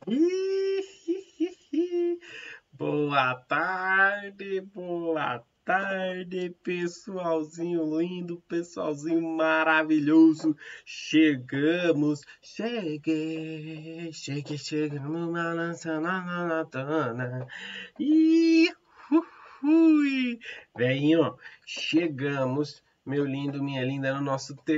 Boa tarde, pessoalzinho lindo, pessoalzinho maravilhoso. Chegamos, balançando. Ih, hui. Velhinho, chegamos, meu lindo, minha linda, no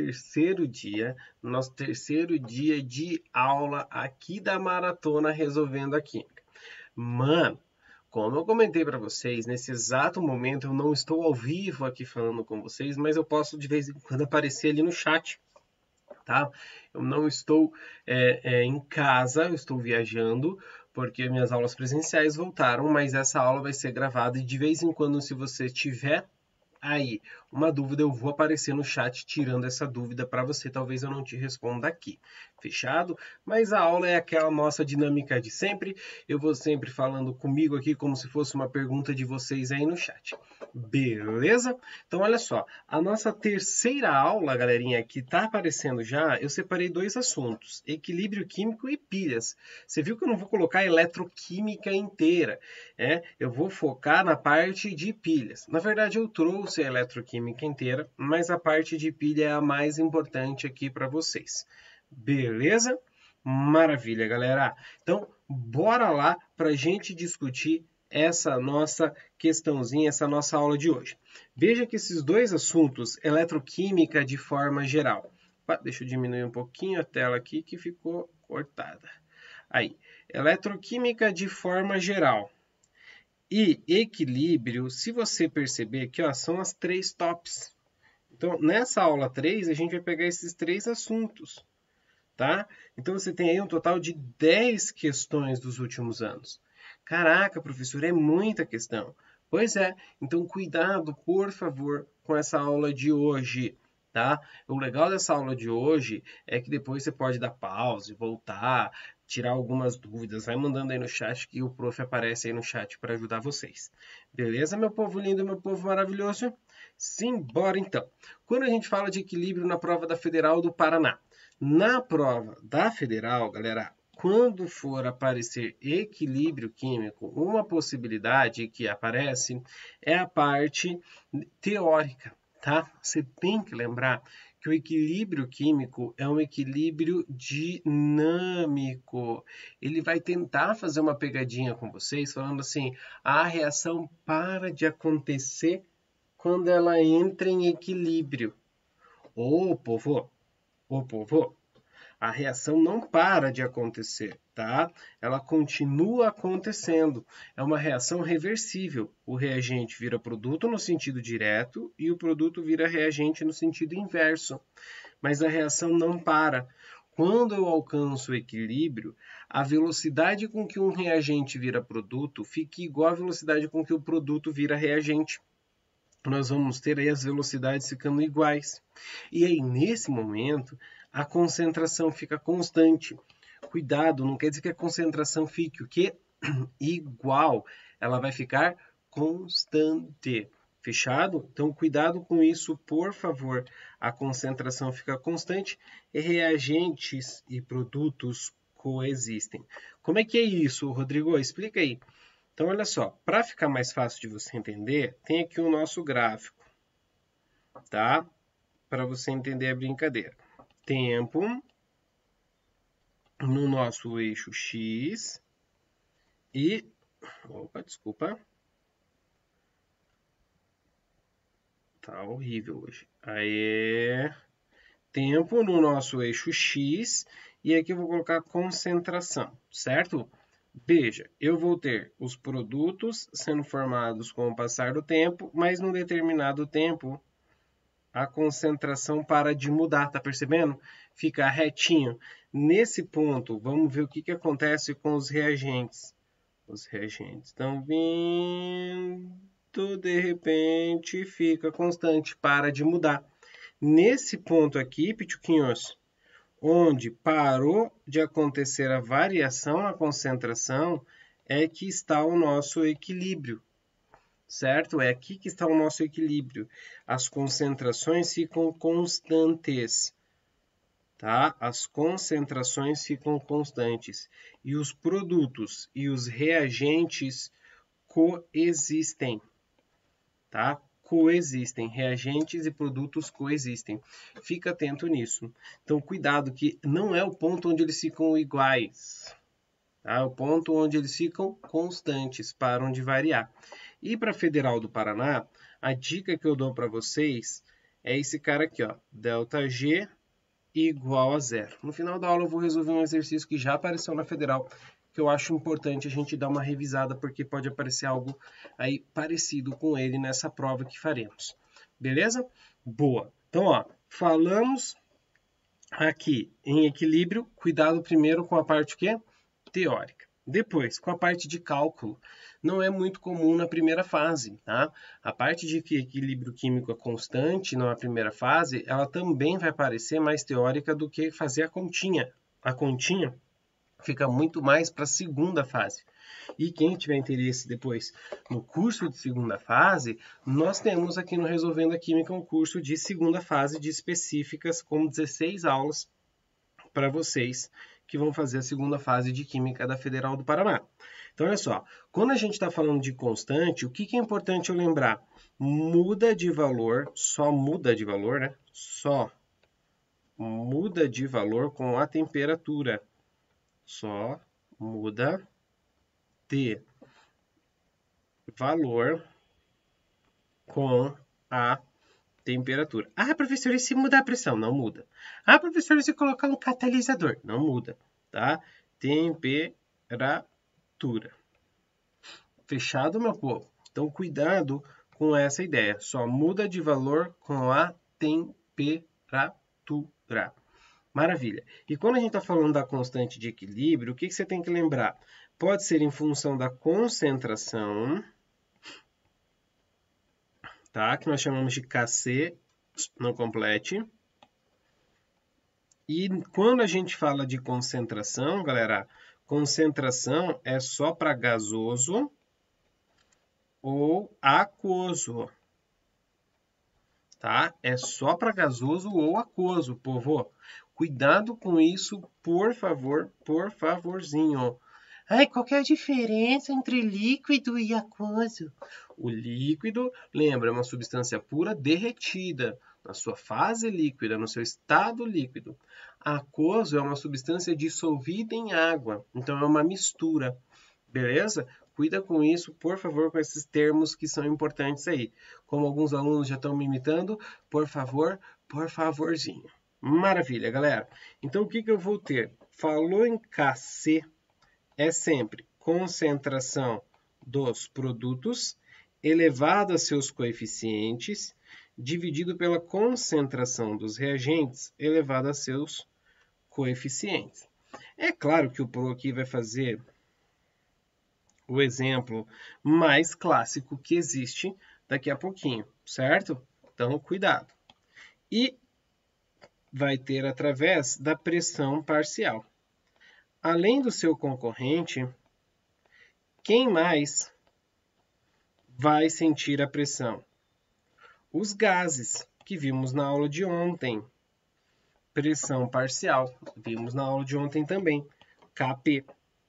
nosso terceiro dia de aula aqui da Maratona Resolvendo a Química. Mano, como eu comentei para vocês, nesse exato momento eu não estou ao vivo aqui falando com vocês, mas eu posso de vez em quando aparecer ali no chat, tá? Eu não estou em casa, eu estou viajando, porque minhas aulas presenciais voltaram, mas essa aula vai ser gravada e de vez em quando, se você tiver aí uma dúvida, eu vou aparecer no chat tirando essa dúvida para você. Talvez eu não te responda aqui. Fechado? Mas a aula é aquela nossa dinâmica de sempre. Eu vou sempre falando comigo aqui como se fosse uma pergunta de vocês aí no chat. Beleza? Então, olha só. A nossa terceira aula, galerinha, que está aparecendo já, eu separei dois assuntos: equilíbrio químico e pilhas. Você viu que eu não vou colocar eletroquímica inteira. Eu vou focar na parte de pilhas. Na verdade, eu trouxe a eletroquímica inteira, mas a parte de pilha é a mais importante aqui para vocês. Beleza? Maravilha, galera. Então, bora lá para a gente discutir essa nossa questãozinha, essa nossa aula de hoje. Veja que esses dois assuntos, eletroquímica de forma geral. Deixa eu diminuir um pouquinho a tela aqui que ficou cortada. Aí, eletroquímica de forma geral e equilíbrio, se você perceber aqui, ó, são as três tops. Então, nessa aula 3, a gente vai pegar esses três assuntos, tá? Então, você tem aí um total de 10 questões dos últimos anos. Caraca, professor, é muita questão. Pois é, então cuidado, por favor, com essa aula de hoje, tá? O legal dessa aula de hoje é que depois você pode dar pause, voltar, tirar algumas dúvidas, vai mandando aí no chat que o prof aparece aí no chat para ajudar vocês. Beleza, meu povo lindo, meu povo maravilhoso? Simbora então. Quando a gente fala de equilíbrio na prova da Federal do Paraná, na prova da Federal, galera, quando for aparecer equilíbrio químico, uma possibilidade que aparece é a parte teórica, tá? Você tem que lembrar que o equilíbrio químico é um equilíbrio dinâmico. Ele vai tentar fazer uma pegadinha com vocês, falando assim: a reação para de acontecer quando ela entra em equilíbrio. Ô, povo, a reação não para de acontecer, tá? Ela continua acontecendo. É uma reação reversível. O reagente vira produto no sentido direto e o produto vira reagente no sentido inverso. Mas a reação não para. Quando eu alcanço o equilíbrio, a velocidade com que um reagente vira produto fica igual à velocidade com que o produto vira reagente. Nós vamos ter aí as velocidades ficando iguais. E aí, nesse momento, a concentração fica constante. Cuidado, não quer dizer que a concentração fique o quê? Igual. Ela vai ficar constante. Fechado? Então, cuidado com isso, por favor. A concentração fica constante e reagentes e produtos coexistem. Como é que é isso, Rodrigo? Explica aí. Então, olha só, para ficar mais fácil de você entender, tem aqui o nosso gráfico, tá? Para você entender a brincadeira. Tempo no nosso eixo X e... Opa, desculpa. Tá horrível hoje. Aí, tempo no nosso eixo X e aqui eu vou colocar concentração, certo? Veja, eu vou ter os produtos sendo formados com o passar do tempo, mas num determinado tempo a concentração para de mudar, tá percebendo? Fica retinho. Nesse ponto, vamos ver o que acontece com os reagentes. Os reagentes estão vindo, de repente fica constante, para de mudar. Nesse ponto aqui, pituquinhos, onde parou de acontecer a variação na concentração, é que está o nosso equilíbrio, certo? É aqui que está o nosso equilíbrio. As concentrações ficam constantes. tá? As concentrações ficam constantes e os produtos e os reagentes coexistem, tá? Coexistem, reagentes e produtos coexistem. Fica atento nisso. Então, cuidado que não é o ponto onde eles ficam iguais, tá? É o ponto onde eles ficam constantes, param de variar. E para a Federal do Paraná, a dica que eu dou para vocês é esse cara aqui, ó, ΔG igual a zero. No final da aula eu vou resolver um exercício que já apareceu na Federal, que eu acho importante a gente dar uma revisada, porque pode aparecer algo aí parecido com ele nessa prova que faremos. Beleza? Boa. Então, ó, falamos aqui em equilíbrio, cuidado primeiro com a parte que teórica. Depois, com a parte de cálculo, não é muito comum na primeira fase, tá? A parte de que equilíbrio químico é constante na primeira fase, ela também vai parecer mais teórica do que fazer a continha. A continha fica muito mais para a segunda fase. E quem tiver interesse depois no curso de segunda fase, nós temos aqui no Resolvendo a Química um curso de segunda fase de específicas com 16 aulas para vocês que vão fazer a segunda fase de Química da Federal do Paraná. Então, olha só, quando a gente está falando de constante, o que é importante eu lembrar? Muda de valor, só muda de valor, né? Só muda de valor com a temperatura. Só muda de valor com a temperatura. Ah, professor, e se mudar a pressão? Não muda. Ah, professor, e se colocar um catalisador? Não muda, tá? Temperatura. Fechado, meu povo? Então, cuidado com essa ideia. Só muda de valor com a temperatura. Maravilha. E quando a gente está falando da constante de equilíbrio, o que você tem que lembrar? Pode ser em função da concentração, tá? Que nós chamamos de Kc, não complete. E quando a gente fala de concentração, galera, concentração é só para gasoso ou aquoso, tá? É só para gasoso ou aquoso, povo. Cuidado com isso, por favor, por favorzinho. Ai, qual que é a diferença entre líquido e aquoso? O líquido, lembra, é uma substância pura derretida, na sua fase líquida, no seu estado líquido. Aquoso é uma substância dissolvida em água, então é uma mistura, beleza? Cuida com isso, por favor, com esses termos que são importantes aí. Como alguns alunos já estão me imitando, por favor, por favorzinho. Maravilha, galera. Então, o que eu vou ter? Falou em Kc, é sempre concentração dos produtos elevado a seus coeficientes, dividido pela concentração dos reagentes elevado a seus coeficientes. É claro que o Pro aqui vai fazer o exemplo mais clássico que existe daqui a pouquinho, certo? Então, cuidado. E vai ter através da pressão parcial. Além do seu concorrente, quem mais vai sentir a pressão? Os gases, que vimos na aula de ontem. Pressão parcial, vimos na aula de ontem também. Kp.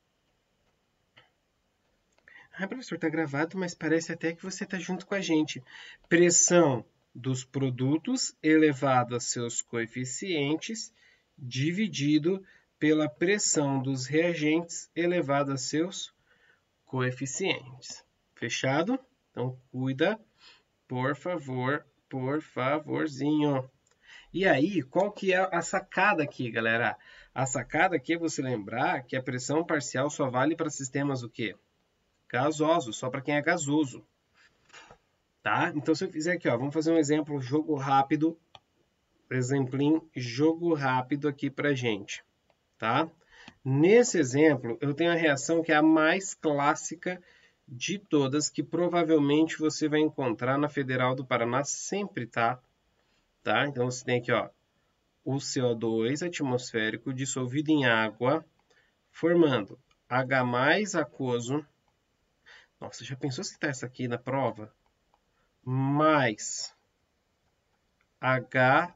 Ah, professor, está gravado, mas parece até que você está junto com a gente. Pressão dos produtos elevado a seus coeficientes, dividido pela pressão dos reagentes elevado a seus coeficientes. Fechado? Então, cuida, por favor, por favorzinho. E aí, qual que é a sacada aqui, galera? A sacada aqui é você lembrar que a pressão parcial só vale para sistemas o quê? Gasosos, só para quem é gasoso. Tá? Então, se eu fizer aqui, ó, vamos fazer um exemplo, jogo rápido. Exemplinho, jogo rápido aqui pra gente. Tá? Nesse exemplo, eu tenho a reação que é a mais clássica de todas, que provavelmente você vai encontrar na Federal do Paraná sempre, tá? Então, você tem aqui, ó, o CO2 atmosférico dissolvido em água, formando H+ aquoso. Nossa, já pensou se tá essa aqui na prova? Mais H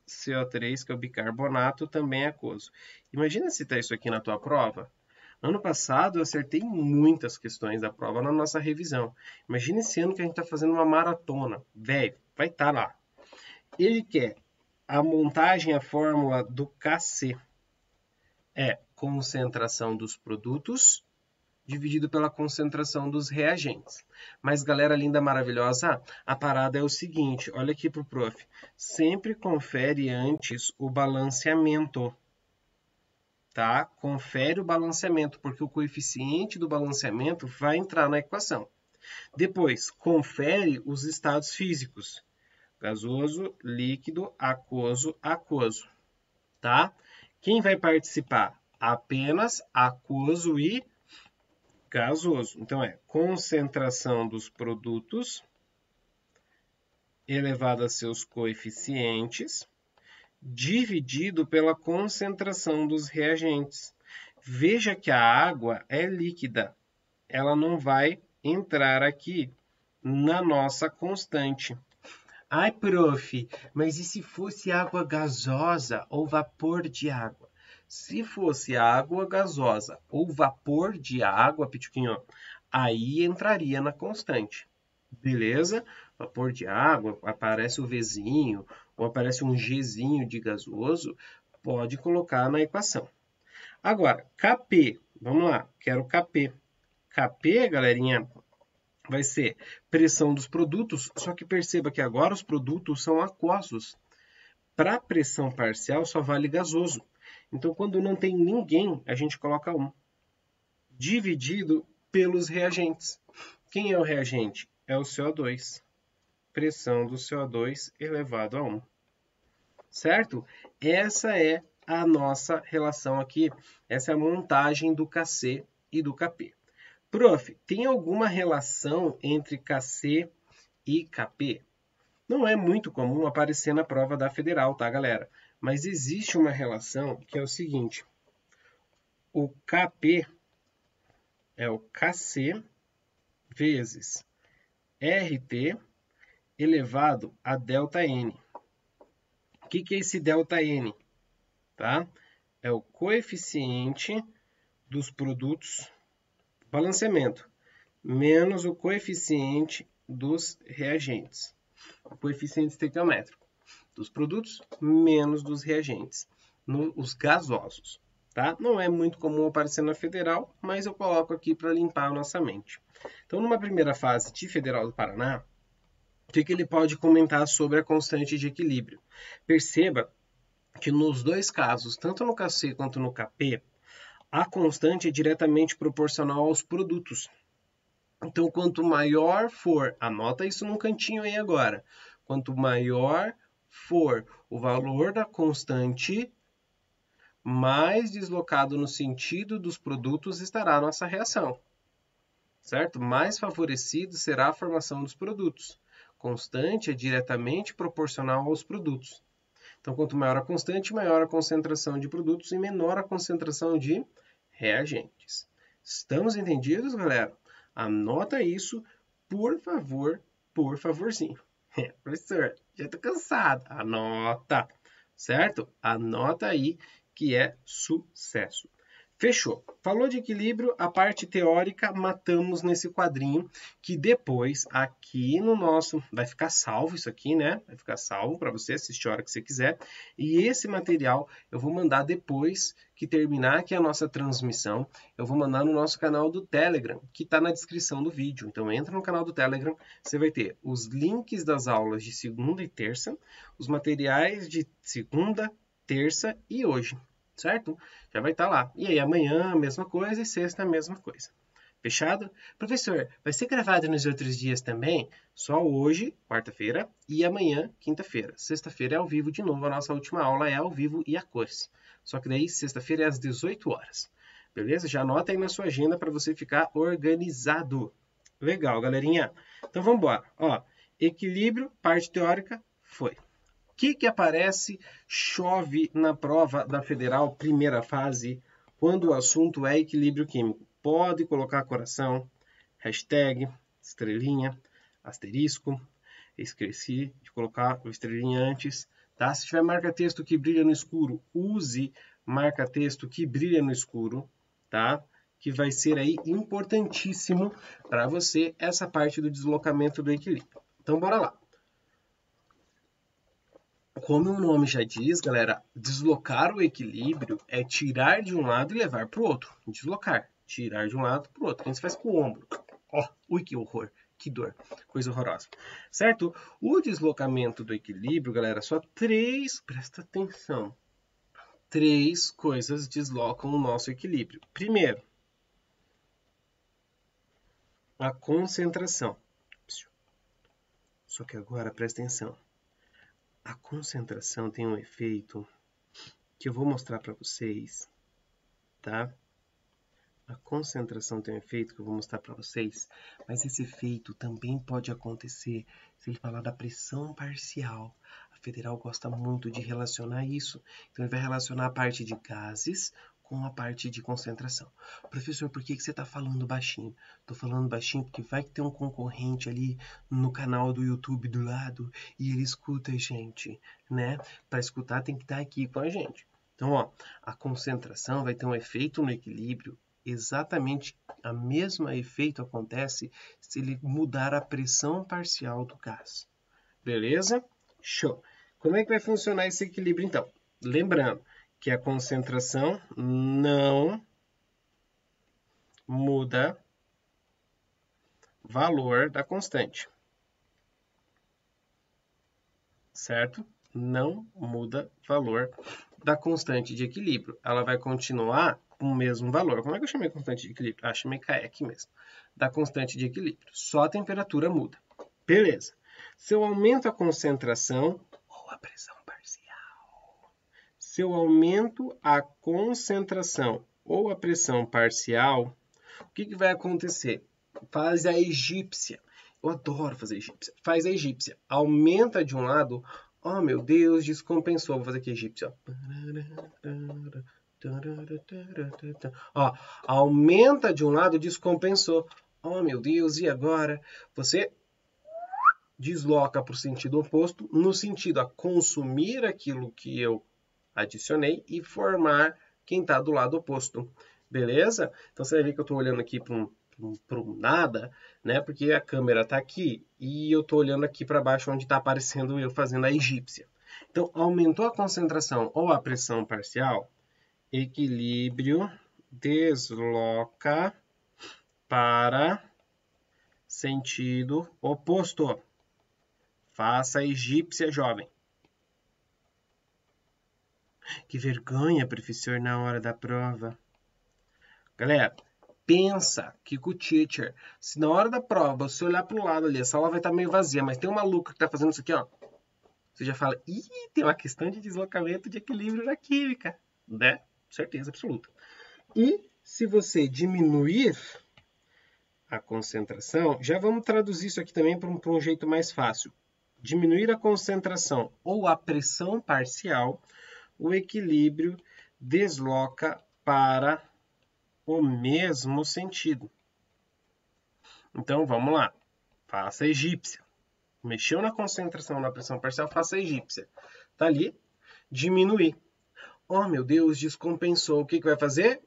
CO3, que é o bicarbonato, também é aquoso. Imagina se tá isso aqui na tua prova. Ano passado eu acertei muitas questões da prova na nossa revisão. Imagina esse ano que a gente está fazendo uma maratona. Velho, vai estar lá. Ele quer a montagem, a fórmula do KC. É concentração dos produtos dividido pela concentração dos reagentes. Mas, galera linda, maravilhosa, a parada é o seguinte, olha aqui pro prof. Sempre confere antes o balanceamento, tá? Confere o balanceamento, porque o coeficiente do balanceamento vai entrar na equação. Depois, confere os estados físicos. Gasoso, líquido, aquoso, aquoso, tá? Quem vai participar? Apenas aquoso e gasoso. Então, é concentração dos produtos elevado a seus coeficientes, dividido pela concentração dos reagentes. Veja que a água é líquida. Ela não vai entrar aqui na nossa constante. Ai, prof, mas e se fosse água gasosa ou vapor de água? Se fosse água gasosa ou vapor de água, Pituquinho, aí entraria na constante. Beleza? Vapor de água, aparece o Vzinho ou aparece um Gzinho de gasoso, pode colocar na equação. Agora, Kp, vamos lá, quero Kp. Kp, galerinha, vai ser pressão dos produtos, só que perceba que agora os produtos são aquosos. Para pressão parcial só vale gasoso. Então, quando não tem ninguém, a gente coloca 1. Dividido pelos reagentes. Quem é o reagente? É o CO2. Pressão do CO2 elevado a 1. Certo? Essa é a nossa relação aqui. Essa é a montagem do KC e do Kp. Prof, tem alguma relação entre KC e Kp? Não é muito comum aparecer na prova da Federal, tá, galera? Mas existe uma relação que é o seguinte. O Kp é o KC vezes RT elevado a ΔN. O que é esse ΔN? Tá? É o coeficiente dos produtos, balanceamento, menos o coeficiente dos reagentes. O coeficiente estequiométrico dos produtos menos dos reagentes, os gasosos. Tá? Não é muito comum aparecer na Federal, mas eu coloco aqui para limpar a nossa mente. Então, numa primeira fase de Federal do Paraná, o que ele pode comentar sobre a constante de equilíbrio? Perceba que nos dois casos, tanto no KC quanto no Kp, a constante é diretamente proporcional aos produtos. Então, quanto maior for, anota isso num cantinho aí agora, quanto maior for o valor da constante, mais deslocado no sentido dos produtos estará a nossa reação, certo? Mais favorecido será a formação dos produtos. Constante é diretamente proporcional aos produtos. Então, quanto maior a constante, maior a concentração de produtos e menor a concentração de reagentes. Estamos entendidos, galera? Anota isso, por favor, por favorzinho. Professor, já tô cansado. Anota, certo? Anota aí que é sucesso. Fechou. Falou de equilíbrio, a parte teórica matamos nesse quadrinho, que depois aqui no nosso vai ficar salvo isso aqui, né? Vai ficar salvo para você assistir a hora que você quiser. E esse material eu vou mandar depois que terminar aqui a nossa transmissão, eu vou mandar no nosso canal do Telegram, que está na descrição do vídeo. Então entra no canal do Telegram, você vai ter os links das aulas de segunda e terça, os materiais de segunda, terça e hoje. Certo? Já vai estar lá. E aí amanhã a mesma coisa e sexta a mesma coisa. Fechado? Professor, vai ser gravado nos outros dias também? Só hoje, quarta-feira, e amanhã, quinta-feira. Sexta-feira é ao vivo de novo, a nossa última aula é ao vivo e a cores. Só que daí sexta-feira é às 18 horas. Beleza? Já anota aí na sua agenda para você ficar organizado. Legal, galerinha. Então vamos embora. Ó, equilíbrio, parte teórica, foi. O que aparece, chove na prova da Federal, primeira fase, quando o assunto é equilíbrio químico? Pode colocar coração, hashtag, estrelinha, asterisco, esqueci de colocar o estrelinha antes, tá? Se tiver marca-texto que brilha no escuro, use marca-texto que brilha no escuro, tá? Que vai ser aí importantíssimo para você essa parte do deslocamento do equilíbrio. Então, bora lá. Como o nome já diz, galera, deslocar o equilíbrio é tirar de um lado e levar para o outro. Deslocar, tirar de um lado para o outro. A gente faz com o ombro. Ó, ui, que horror, que dor, coisa horrorosa. Certo? O deslocamento do equilíbrio, galera, só presta atenção, 3 coisas deslocam o nosso equilíbrio. Primeiro, a concentração. Só que agora, presta atenção. A concentração tem um efeito que eu vou mostrar para vocês, tá? A concentração tem um efeito que eu vou mostrar para vocês, mas esse efeito também pode acontecer se ele falar da pressão parcial. A federal gosta muito de relacionar isso, então ele vai relacionar a parte de gases com a parte de concentração. Professor, por que você está falando baixinho? Estou falando baixinho porque vai ter um concorrente ali no canal do YouTube do lado e ele escuta a gente, né? Para escutar tem que estar aqui com a gente. Então, ó, a concentração vai ter um efeito no equilíbrio. Exatamente o mesmo efeito acontece se ele mudar a pressão parcial do gás. Beleza? Show! Como é que vai funcionar esse equilíbrio, então? Lembrando que a concentração não muda valor da constante. Certo? Não muda valor da constante de equilíbrio. Ela vai continuar com o mesmo valor. Como é que eu chamei constante de equilíbrio? Ah, chamei KE aqui mesmo. Da constante de equilíbrio. Só a temperatura muda. Beleza. Se eu aumento a concentração ou a pressão parcial. Se eu aumento a concentração ou a pressão parcial, o que vai acontecer? Faz a egípcia. Eu adoro fazer egípcia. Faz a egípcia. Aumenta de um lado. Oh, meu Deus, descompensou. Vou fazer aqui a egípcia. Ó, aumenta de um lado, descompensou. Oh, meu Deus, e agora? Você desloca para o sentido oposto, no sentido a consumir aquilo que eu adicionei e formar quem está do lado oposto. Beleza? Então você vai ver que eu estou olhando aqui para um nada, né? Porque a câmera está aqui e eu estou olhando aqui para baixo onde está aparecendo eu fazendo a egípcia. Então, aumentou a concentração ou a pressão parcial, equilíbrio desloca para sentido oposto. Faça a egípcia, jovem. Que vergonha, professor, na hora da prova. Galera, pensa que com o teacher, se na hora da prova você olhar para o lado ali, a sala vai estar meio vazia, mas tem um maluco que está fazendo isso aqui, ó. Você já fala, ih, tem uma questão de deslocamento de equilíbrio na química, né? Certeza absoluta. E se você diminuir a concentração, já vamos traduzir isso aqui também para um jeito mais fácil. Diminuir a concentração ou a pressão parcial, o equilíbrio desloca para o mesmo sentido. Então, vamos lá. Faça a egípcia. Mexeu na concentração, na pressão parcial, faça a egípcia. Tá ali, diminuir. Oh, meu Deus, descompensou. O que vai fazer?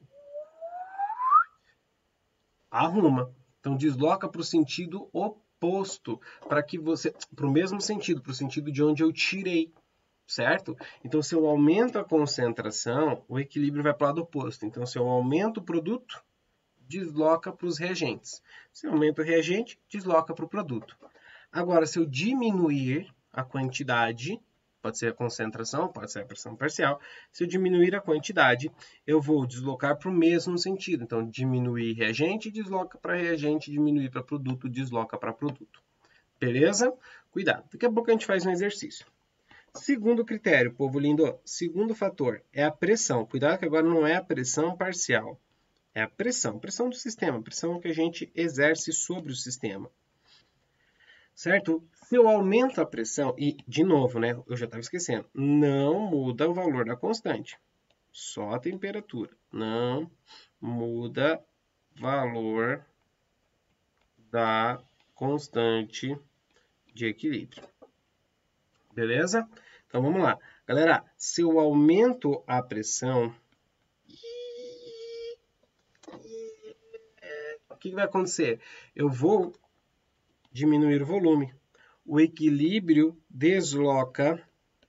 Arruma. Então, desloca para o sentido oposto, para o mesmo sentido, para o sentido de onde eu tirei. Certo? Então, se eu aumento a concentração, o equilíbrio vai para o lado oposto. Então, se eu aumento o produto, desloca para os reagentes. Se eu aumento o reagente, desloca para o produto. Agora, se eu diminuir a quantidade, pode ser a concentração, pode ser a pressão parcial, se eu diminuir a quantidade, eu vou deslocar para o mesmo sentido. Então, diminuir reagente, desloca para reagente, diminuir para produto, desloca para produto. Beleza? Cuidado. Daqui a pouco a gente faz um exercício. Segundo critério, povo lindo, segundo fator é a pressão. Cuidado que agora não é a pressão parcial, é a pressão do sistema, a pressão que a gente exerce sobre o sistema. Certo? Se eu aumento a pressão, e de novo, né, eu já estava esquecendo, não muda o valor da constante, só a temperatura, não muda valor da constante de equilíbrio. Beleza? Então, vamos lá. Galera, se eu aumento a pressão, o que vai acontecer? Eu vou diminuir o volume. O equilíbrio desloca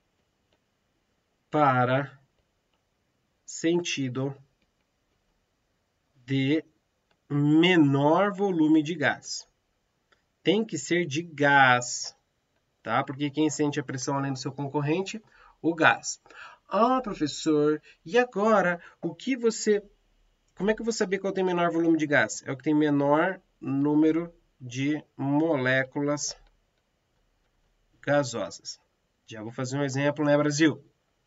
para sentido de menor volume de gás. Tem que ser de gás, tá? Porque quem sente a pressão além do seu concorrente? O gás. Ah, professor, e agora, como é que eu vou saber qual tem menor volume de gás? É o que tem menor número de moléculas gasosas. Já vou fazer um exemplo, né, Brasil?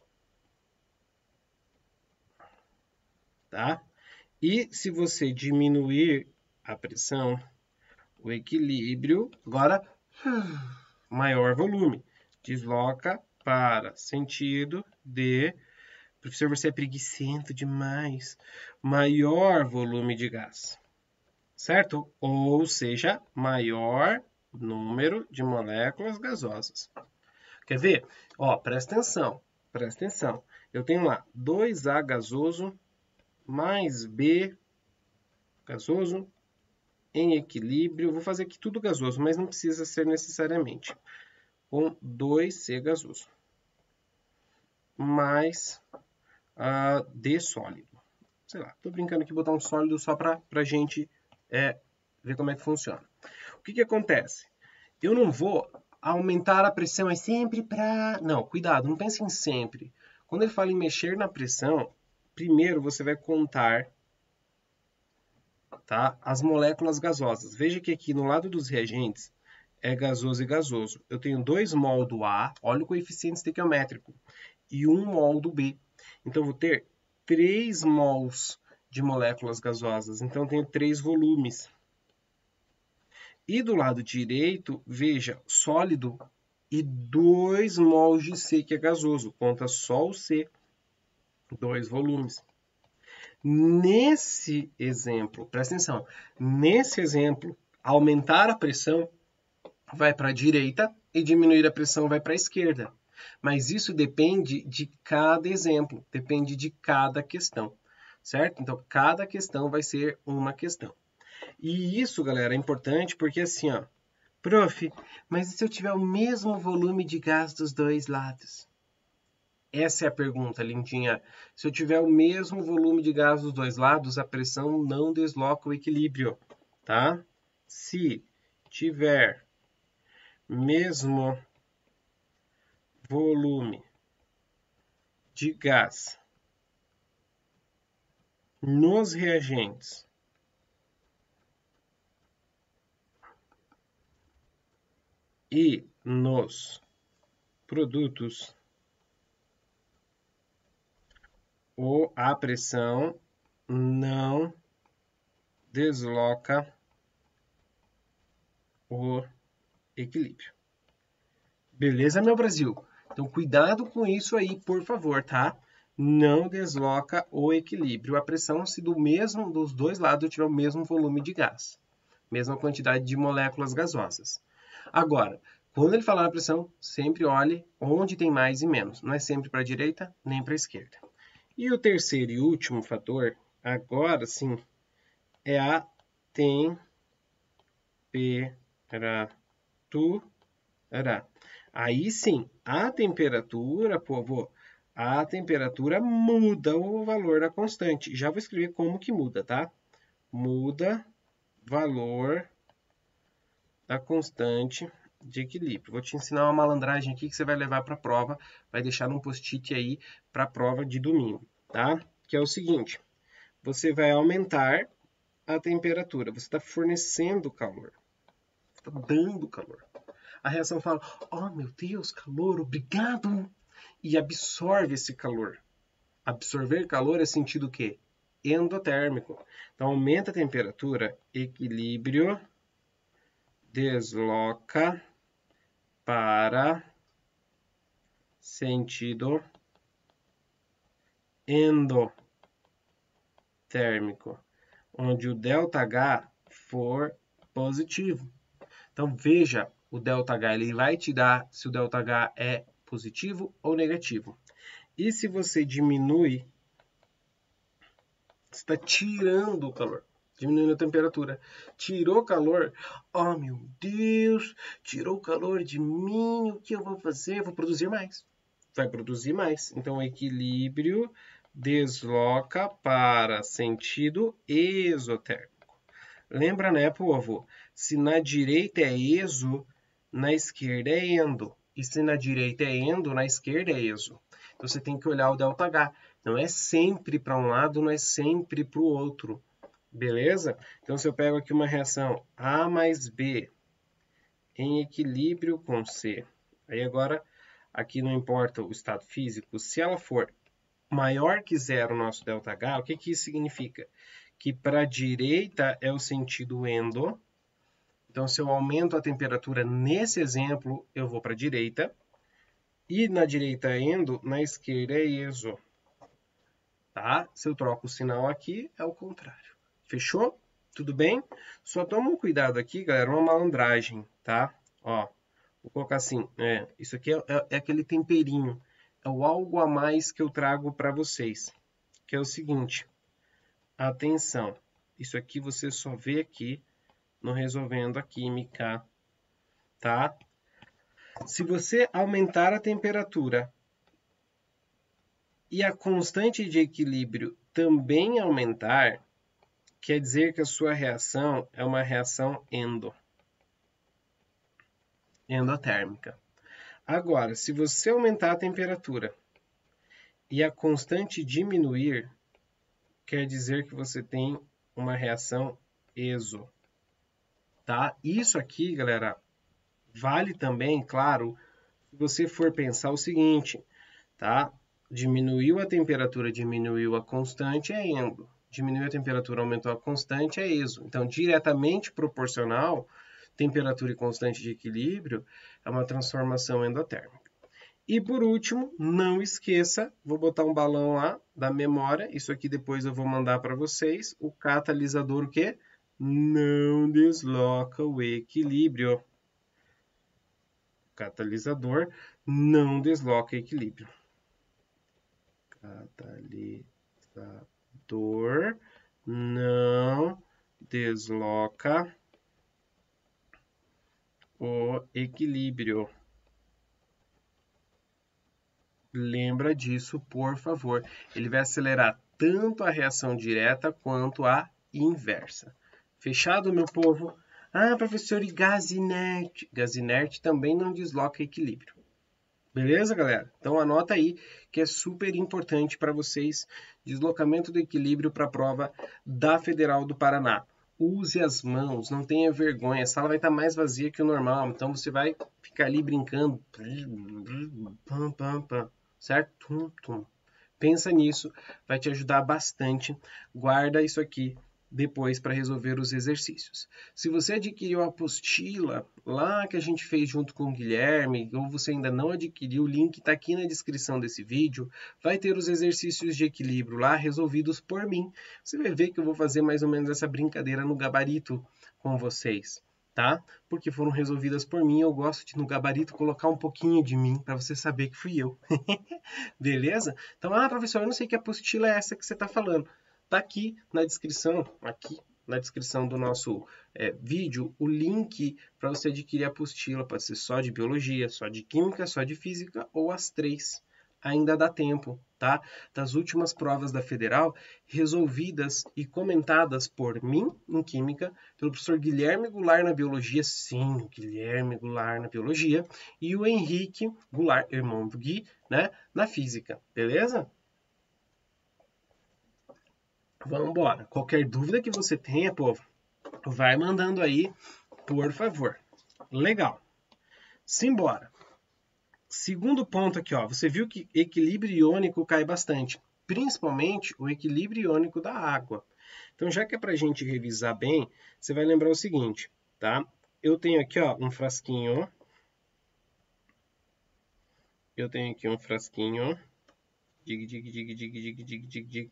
Tá? E se você diminuir a pressão, o equilíbrio, agora, maior volume, desloca para sentido de... Professor, você é preguiçento demais. Maior volume de gás. Certo? Ou seja, maior número de moléculas gasosas. Quer ver? Ó, presta atenção. Presta atenção. Eu tenho lá 2A gasoso mais B gasoso em equilíbrio. Vou fazer aqui tudo gasoso, mas não precisa ser necessariamente. Com 2C gasoso. Mais D sólido. Sei lá, tô brincando aqui, botar um sólido só para a gente ver como é que funciona. O que acontece? Eu não vou aumentar a pressão, é sempre para... Não, cuidado, não pense em sempre. Quando ele fala em mexer na pressão, primeiro você vai contar, tá, as moléculas gasosas. Veja que aqui no lado dos reagentes é gasoso e gasoso. Eu tenho 2 mol do A, olha o coeficiente estequiométrico, e 1 mol do B. Então, eu vou ter 3 mols de moléculas gasosas. Então, eu tenho 3 volumes. E do lado direito, veja, sólido e 2 mols de C, que é gasoso. Conta só o C, 2 volumes. Nesse exemplo, presta atenção, nesse exemplo, aumentar a pressão vai para a direita e diminuir a pressão vai para a esquerda. Mas isso depende de cada exemplo, depende de cada questão, certo? Então, cada questão vai ser uma questão. E isso, galera, é importante porque assim, ó, prof, mas e se eu tiver o mesmo volume de gás dos dois lados? Essa é a pergunta, lindinha. Se eu tiver o mesmo volume de gás dos dois lados, a pressão não desloca o equilíbrio, tá? Se tiver mesmo volume de gás nos reagentes e nos produtos, a pressão não desloca o equilíbrio. Beleza, meu Brasil? Então, cuidado com isso aí, por favor, tá? Não desloca o equilíbrio. A pressão, se dos dois lados tiver o mesmo volume de gás, mesma quantidade de moléculas gasosas. Agora, quando ele falar na pressão, sempre olhe onde tem mais e menos. Não é sempre para a direita, nem para a esquerda. E o terceiro e último fator, agora sim, é a temperatura. Aí sim, a temperatura, povo, a temperatura muda o valor da constante. Já vou escrever como que muda, tá? Muda valor da constante de equilíbrio. Vou te ensinar uma malandragem aqui que você vai levar para a prova, vai deixar num post-it aí para a prova de domingo, tá? Que é o seguinte, você vai aumentar a temperatura, você está fornecendo calor, está dando calor. A reação fala, oh meu Deus, calor, obrigado, e absorve esse calor. Absorver calor é sentido o quê? Endotérmico. Então, aumenta a temperatura, equilíbrio, desloca para sentido endotérmico, onde o ΔH for positivo. Então, veja, o ΔH ele vai te dar, se o ΔH é positivo ou negativo. E se você diminui, você está tirando o calor, diminuindo a temperatura. Tirou calor, oh meu Deus, tirou calor de mim, o que eu vou fazer? Eu vou produzir mais. Vai produzir mais. Então, o equilíbrio desloca para sentido exotérmico. Lembra, né, povo? Se na direita é exo, na esquerda é endo. E se na direita é endo, na esquerda é exo. Então, você tem que olhar o ΔH. Não é sempre para um lado, não é sempre para o outro. Beleza? Então, se eu pego aqui uma reação A mais B em equilíbrio com C. Aí agora, aqui não importa o estado físico, se ela for maior que zero, o nosso ΔH, o que isso significa? Que para a direita é o sentido endo. Então, se eu aumento a temperatura nesse exemplo, eu vou para a direita. E na direita é endo, na esquerda é exo. Tá? Se eu troco o sinal aqui, é o contrário. Fechou? Tudo bem? Só toma um cuidado aqui, galera, uma malandragem, tá? Ó, vou colocar assim, isso aqui é aquele temperinho, é o algo a mais que eu trago para vocês, que é o seguinte, atenção, isso aqui você só vê aqui no Resolvendo a Química, tá? Se você aumentar a temperatura e a constante de equilíbrio também aumentar, quer dizer que a sua reação é uma reação endotérmica. Agora, se você aumentar a temperatura e a constante diminuir, quer dizer que você tem uma reação exo. Tá? Isso aqui, galera, vale também, claro, se você for pensar o seguinte, tá? Diminuiu a temperatura, diminuiu a constante, é endo. Diminuiu a temperatura, aumentou a constante, é exo. Então, diretamente proporcional, temperatura e constante de equilíbrio, é uma transformação endotérmica. E por último, não esqueça, vou botar um balão lá da memória, isso aqui depois eu vou mandar para vocês, o catalisador o quê? Não desloca o equilíbrio. O catalisador não desloca o equilíbrio. Catalisador não desloca o equilíbrio. Lembra disso, por favor. Ele vai acelerar tanto a reação direta quanto a inversa. Fechado, meu povo? Ah, professor, e gás inerte? Gás inerte também não desloca equilíbrio. Beleza, galera? Então anota aí que é super importante para vocês deslocamento do equilíbrio para a prova da Federal do Paraná. Use as mãos, não tenha vergonha. A sala vai estar mais vazia que o normal, então você vai ficar ali brincando. Certo? Tum, tum. Pensa nisso, vai te ajudar bastante. Guarda isso aqui depois para resolver os exercícios. Se você adquiriu a apostila lá que a gente fez junto com o Guilherme, ou você ainda não adquiriu, o link está aqui na descrição desse vídeo, vai ter os exercícios de equilíbrio lá resolvidos por mim. Você vai ver que eu vou fazer mais ou menos essa brincadeira no gabarito com vocês, tá? Porque foram resolvidas por mim, eu gosto de no gabarito colocar um pouquinho de mim para você saber que fui eu. Beleza? Então, professor, eu não sei que apostila é essa que você está falando. Tá aqui na descrição do nosso vídeo, o link para você adquirir a apostila. Pode ser só de biologia, só de química, só de física ou as três. Ainda dá tempo, tá? Das últimas provas da Federal, resolvidas e comentadas por mim em química, pelo professor Guilherme Goulart na biologia, sim, Guilherme Goulart na biologia, e o Henrique Goulart, irmão do Gui, né, na física, beleza? Vamos embora. Qualquer dúvida que você tenha, povo, vai mandando aí, por favor. Legal. Simbora. Segundo ponto aqui, ó, você viu que equilíbrio iônico cai bastante, principalmente o equilíbrio iônico da água. Então, já que é para a gente revisar bem, você vai lembrar o seguinte, tá? Eu tenho aqui, ó, um frasquinho. Dig, dig, dig, dig, dig, dig, dig, dig.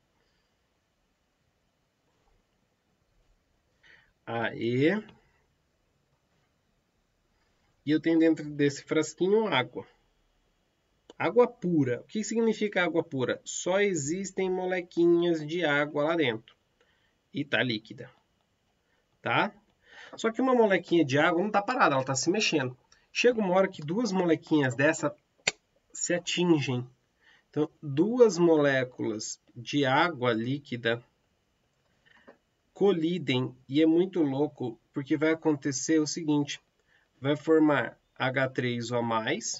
Aê. E eu tenho dentro desse frasquinho água. Água pura. O que significa água pura? Só existem molequinhas de água lá dentro. E está líquida. Tá? Só que uma molequinha de água não está parada, ela está se mexendo. Chega uma hora que duas molequinhas dessa se atingem. Então, duas moléculas de água líquida colidem e é muito louco porque vai acontecer o seguinte, vai formar H3O+,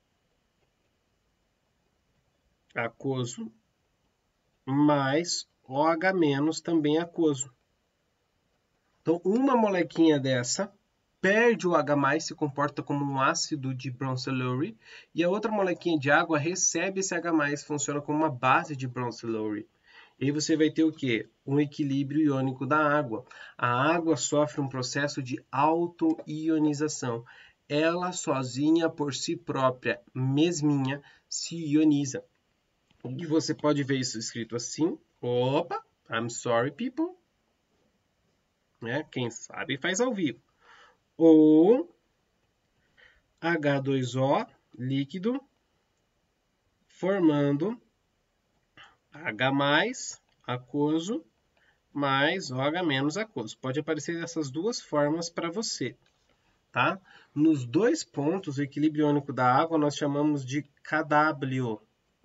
aquoso, mais OH- também aquoso. Então, uma molequinha dessa perde o H+, se comporta como um ácido de Bronsted-Lowry, e a outra molequinha de água recebe esse H+, funciona como uma base de Bronsted-Lowry. E aí você vai ter o quê? Um equilíbrio iônico da água. A água sofre um processo de autoionização. Ela sozinha, por si própria, mesminha, se ioniza. E você pode ver isso escrito assim. Opa, I'm sorry, people. Né? Quem sabe faz ao vivo. Ou H2O líquido formando H+ aquoso mais OH- aquoso. Pode aparecer dessas duas formas para você. Tá? Nos dois pontos, o equilíbrio iônico da água nós chamamos de KW.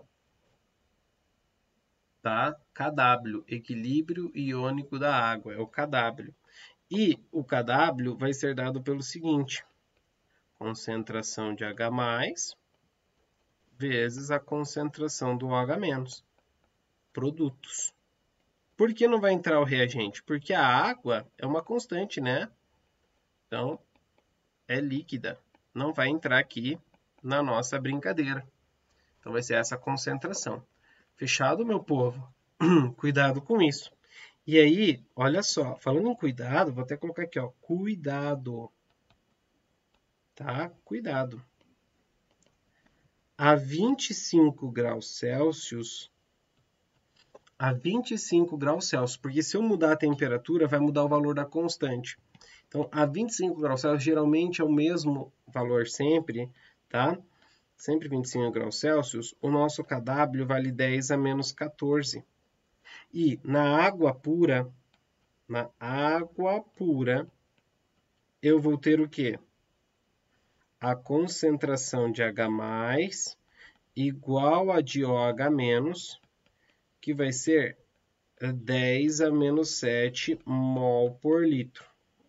Tá? KW, equilíbrio iônico da água, é o KW. E o KW vai ser dado pelo seguinte, concentração de H+, vezes a concentração do OH-, produtos. Por que não vai entrar o reagente? Porque a água é uma constante, né? Então, é líquida. Não vai entrar aqui na nossa brincadeira. Então, vai ser essa concentração. Fechado, meu povo? Cuidado com isso. E aí, olha só, falando em cuidado, vou até colocar aqui, ó, cuidado. Tá? Cuidado. A 25 graus Celsius, porque se eu mudar a temperatura, vai mudar o valor da constante. Então, a 25 graus Celsius geralmente é o mesmo valor sempre, tá? Sempre 25 graus Celsius, o nosso KW vale 10 a menos 14. E na água pura, eu vou ter o quê? A concentração de H+ igual a de OH-, que vai ser 10 a menos 7 mol por litro.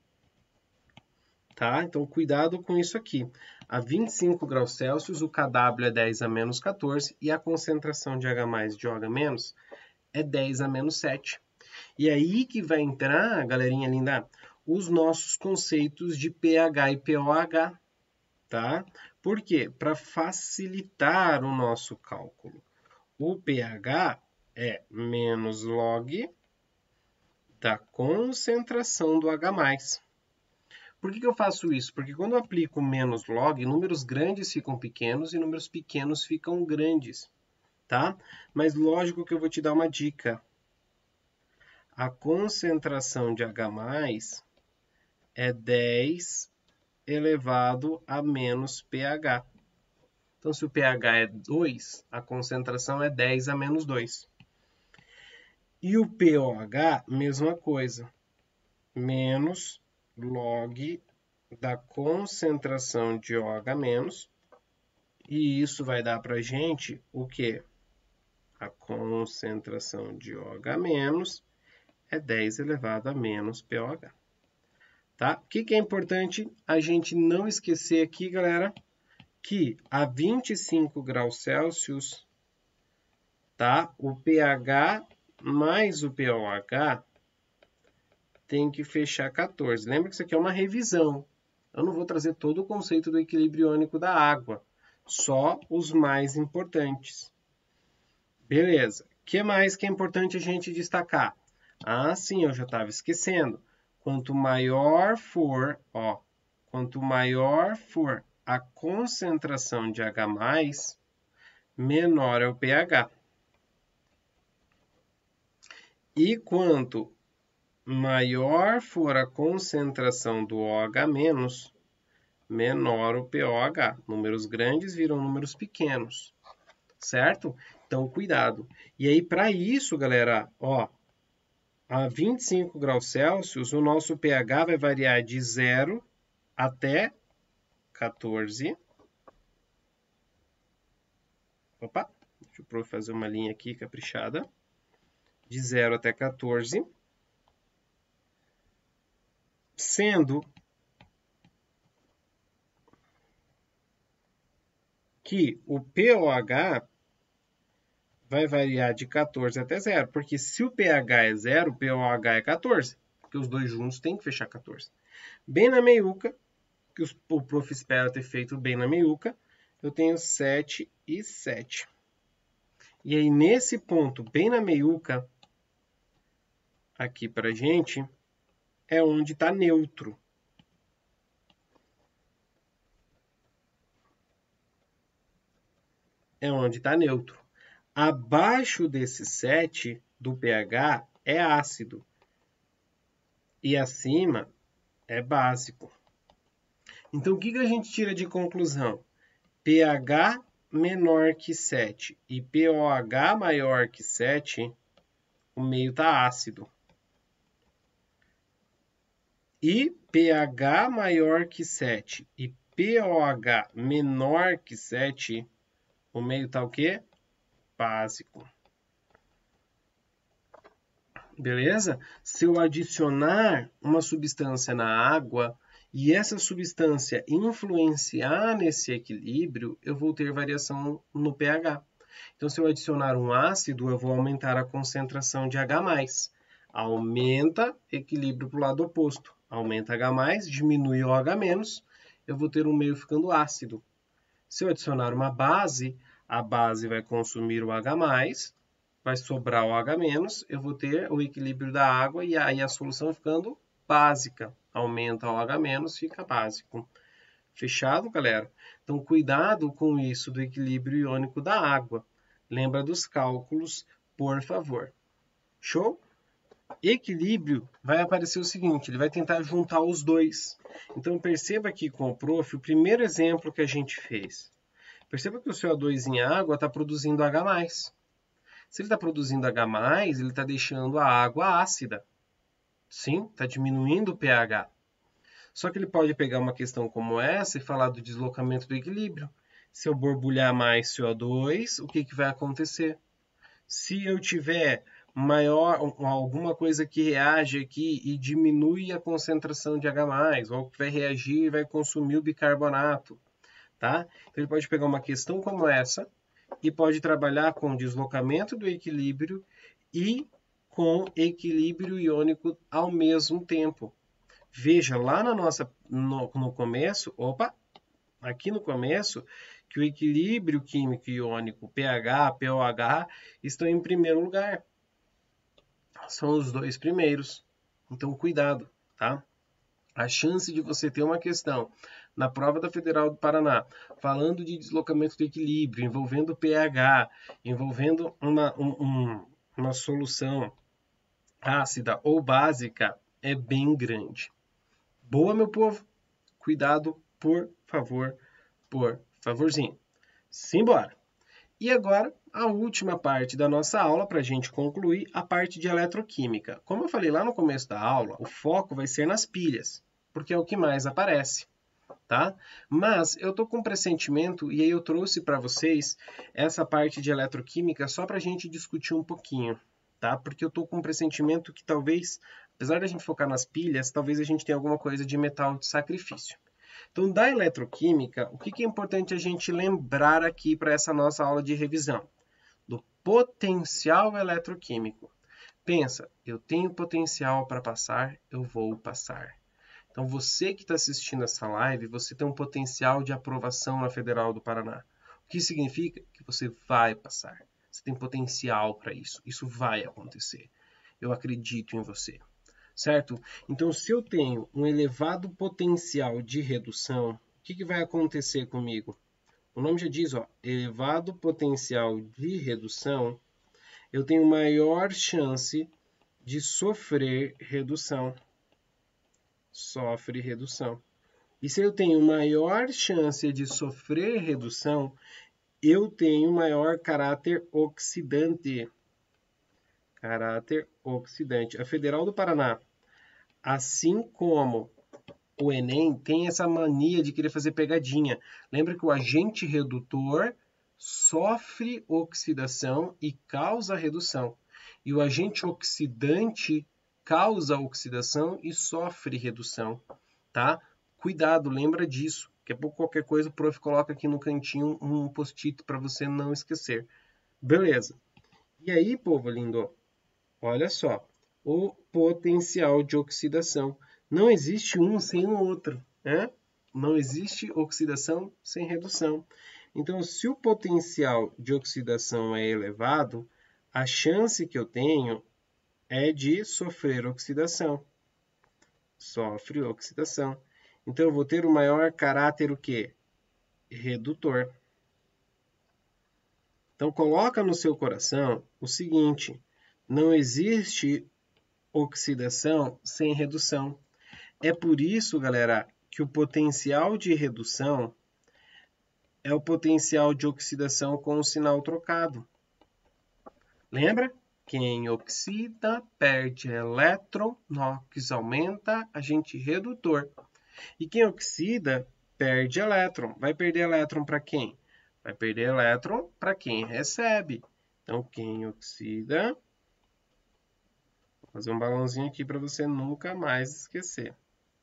Tá? Então, cuidado com isso aqui. A 25 graus Celsius, o KW é 10 a menos 14 e a concentração de H+ de OH- é 10 a menos 7. E aí que vai entrar, galerinha linda, os nossos conceitos de pH e pOH, tá? Por quê? Para facilitar o nosso cálculo. O pH é menos log da concentração do H+. Por que eu faço isso? Porque quando eu aplico menos log, números grandes ficam pequenos e números pequenos ficam grandes, tá? Mas lógico que eu vou te dar uma dica. A concentração de H+ é 10 elevado a menos pH. Então, se o pH é 2, a concentração é 10 a menos 2. E o pOH, mesma coisa. Menos log da concentração de OH-, e isso vai dar para a gente o quê? A concentração de OH- é 10 elevado a menos pOH. Tá? O que é importante a gente não esquecer aqui, galera? Que a 25 graus Celsius, tá? O pH mais o pOH tem que fechar 14. Lembra que isso aqui é uma revisão. Eu não vou trazer todo o conceito do equilíbrio iônico da água, só os mais importantes. Beleza. O que mais que é importante a gente destacar? Ah, sim, eu já estava esquecendo. Quanto maior for a concentração de H+, menor é o pH. E quanto maior for a concentração do OH-, menor o pOH. Números grandes viram números pequenos. certo? Então, cuidado. E aí, para isso, galera, ó, a 25 graus Celsius, o nosso pH vai variar de 0 até 14. Opa, deixa eu fazer uma linha aqui caprichada. De 0 até 14. Sendo que o pOH vai variar de 14 até 0, porque se o pH é 0, o pOH é 14, porque os dois juntos têm que fechar 14. Bem na meiuca, que o prof espera ter feito bem na meiuca, eu tenho 7 e 7. E aí, nesse ponto, bem na meiuca, aqui pra gente, é onde está neutro. É onde está neutro. Abaixo desse 7 do pH é ácido. E acima é básico. Então, o que a gente tira de conclusão? pH menor que 7 e pOH maior que 7, o meio está ácido. E pH maior que 7 e pOH menor que 7, o meio está o quê? Básico. Beleza? Se eu adicionar uma substância na água e essa substância influenciar nesse equilíbrio, eu vou ter variação no pH. Então, se eu adicionar um ácido, eu vou aumentar a concentração de H+. Aumenta equilíbrio para o lado oposto. Aumenta H+, diminui o H-, eu vou ter um meio ficando ácido. Se eu adicionar uma base, a base vai consumir o H+, vai sobrar o H-, eu vou ter o equilíbrio da água e aí a solução ficando básica. Aumenta o H-, fica básico. Fechado, galera? Então, cuidado com isso do equilíbrio iônico da água. Lembra dos cálculos, por favor. Show? Equilíbrio vai aparecer o seguinte, ele vai tentar juntar os dois. Então, perceba aqui com o prof, o primeiro exemplo que a gente fez. Perceba que o CO2 em água está produzindo H+. Se ele está produzindo H+, ele está deixando a água ácida. Sim, está diminuindo o pH. Só que ele pode pegar uma questão como essa e falar do deslocamento do equilíbrio. Se eu borbulhar mais CO2, o que vai acontecer? Se eu tiver alguma coisa que reage aqui e diminui a concentração de H+, ou que vai reagir e vai consumir o bicarbonato, tá? Então ele pode pegar uma questão como essa e pode trabalhar com deslocamento do equilíbrio e com equilíbrio iônico ao mesmo tempo. Veja lá no começo, aqui no começo, que o equilíbrio químico iônico pH, pOH estão em primeiro lugar. São os dois primeiros. Então, cuidado, tá? A chance de você ter uma questão na prova da Federal do Paraná falando de deslocamento do equilíbrio, envolvendo pH, envolvendo uma solução ácida ou básica, é bem grande. Boa, meu povo? Cuidado, por favorzinho. Simbora! E agora, a última parte da nossa aula para a gente concluir, a parte de eletroquímica. Como eu falei lá no começo da aula, o foco vai ser nas pilhas, porque é o que mais aparece, tá? Mas eu tô com um pressentimento e aí eu trouxe para vocês essa parte de eletroquímica só para a gente discutir um pouquinho, tá? Porque eu tô com um pressentimento que talvez, apesar da gente focar nas pilhas, talvez a gente tenha alguma coisa de metal de sacrifício. Então, da eletroquímica, o que é importante a gente lembrar aqui para essa nossa aula de revisão? Do potencial eletroquímico. Pensa, eu tenho potencial para passar, eu vou passar. Então, você que está assistindo essa live, você tem um potencial de aprovação na Federal do Paraná. O que significa que você vai passar. Você tem potencial para isso. Isso vai acontecer. Eu acredito em você. Certo? Então, se eu tenho um elevado potencial de redução, o que vai acontecer comigo? O nome já diz, elevado potencial de redução, eu tenho maior chance de sofrer redução. Sofre redução. E se eu tenho maior chance de sofrer redução, eu tenho maior caráter oxidante. Caráter oxidante. A Federal do Paraná, assim como o Enem, tem essa mania de querer fazer pegadinha. Lembra que o agente redutor sofre oxidação e causa redução. E o agente oxidante causa oxidação e sofre redução, tá? Cuidado, lembra disso. Daqui a pouco qualquer coisa o prof coloca aqui no cantinho um post-it para você não esquecer. Beleza. E aí, povo lindo, olha só, o potencial de oxidação. Não existe um sem o outro, né? Não existe oxidação sem redução. Então, se o potencial de oxidação é elevado, a chance que eu tenho é de sofrer oxidação. Sofre oxidação. Então, eu vou ter o maior caráter o quê? Redutor. Então, coloca no seu coração o seguinte, não existe oxidação sem redução. É por isso, galera, que o potencial de redução é o potencial de oxidação com o sinal trocado. Lembra? Quem oxida perde elétron, NOx aumenta, agente redutor. E quem oxida perde elétron. Vai perder elétron para quem? Vai perder elétron para quem recebe. Então, quem oxida... Vou fazer um balãozinho aqui para você nunca mais esquecer.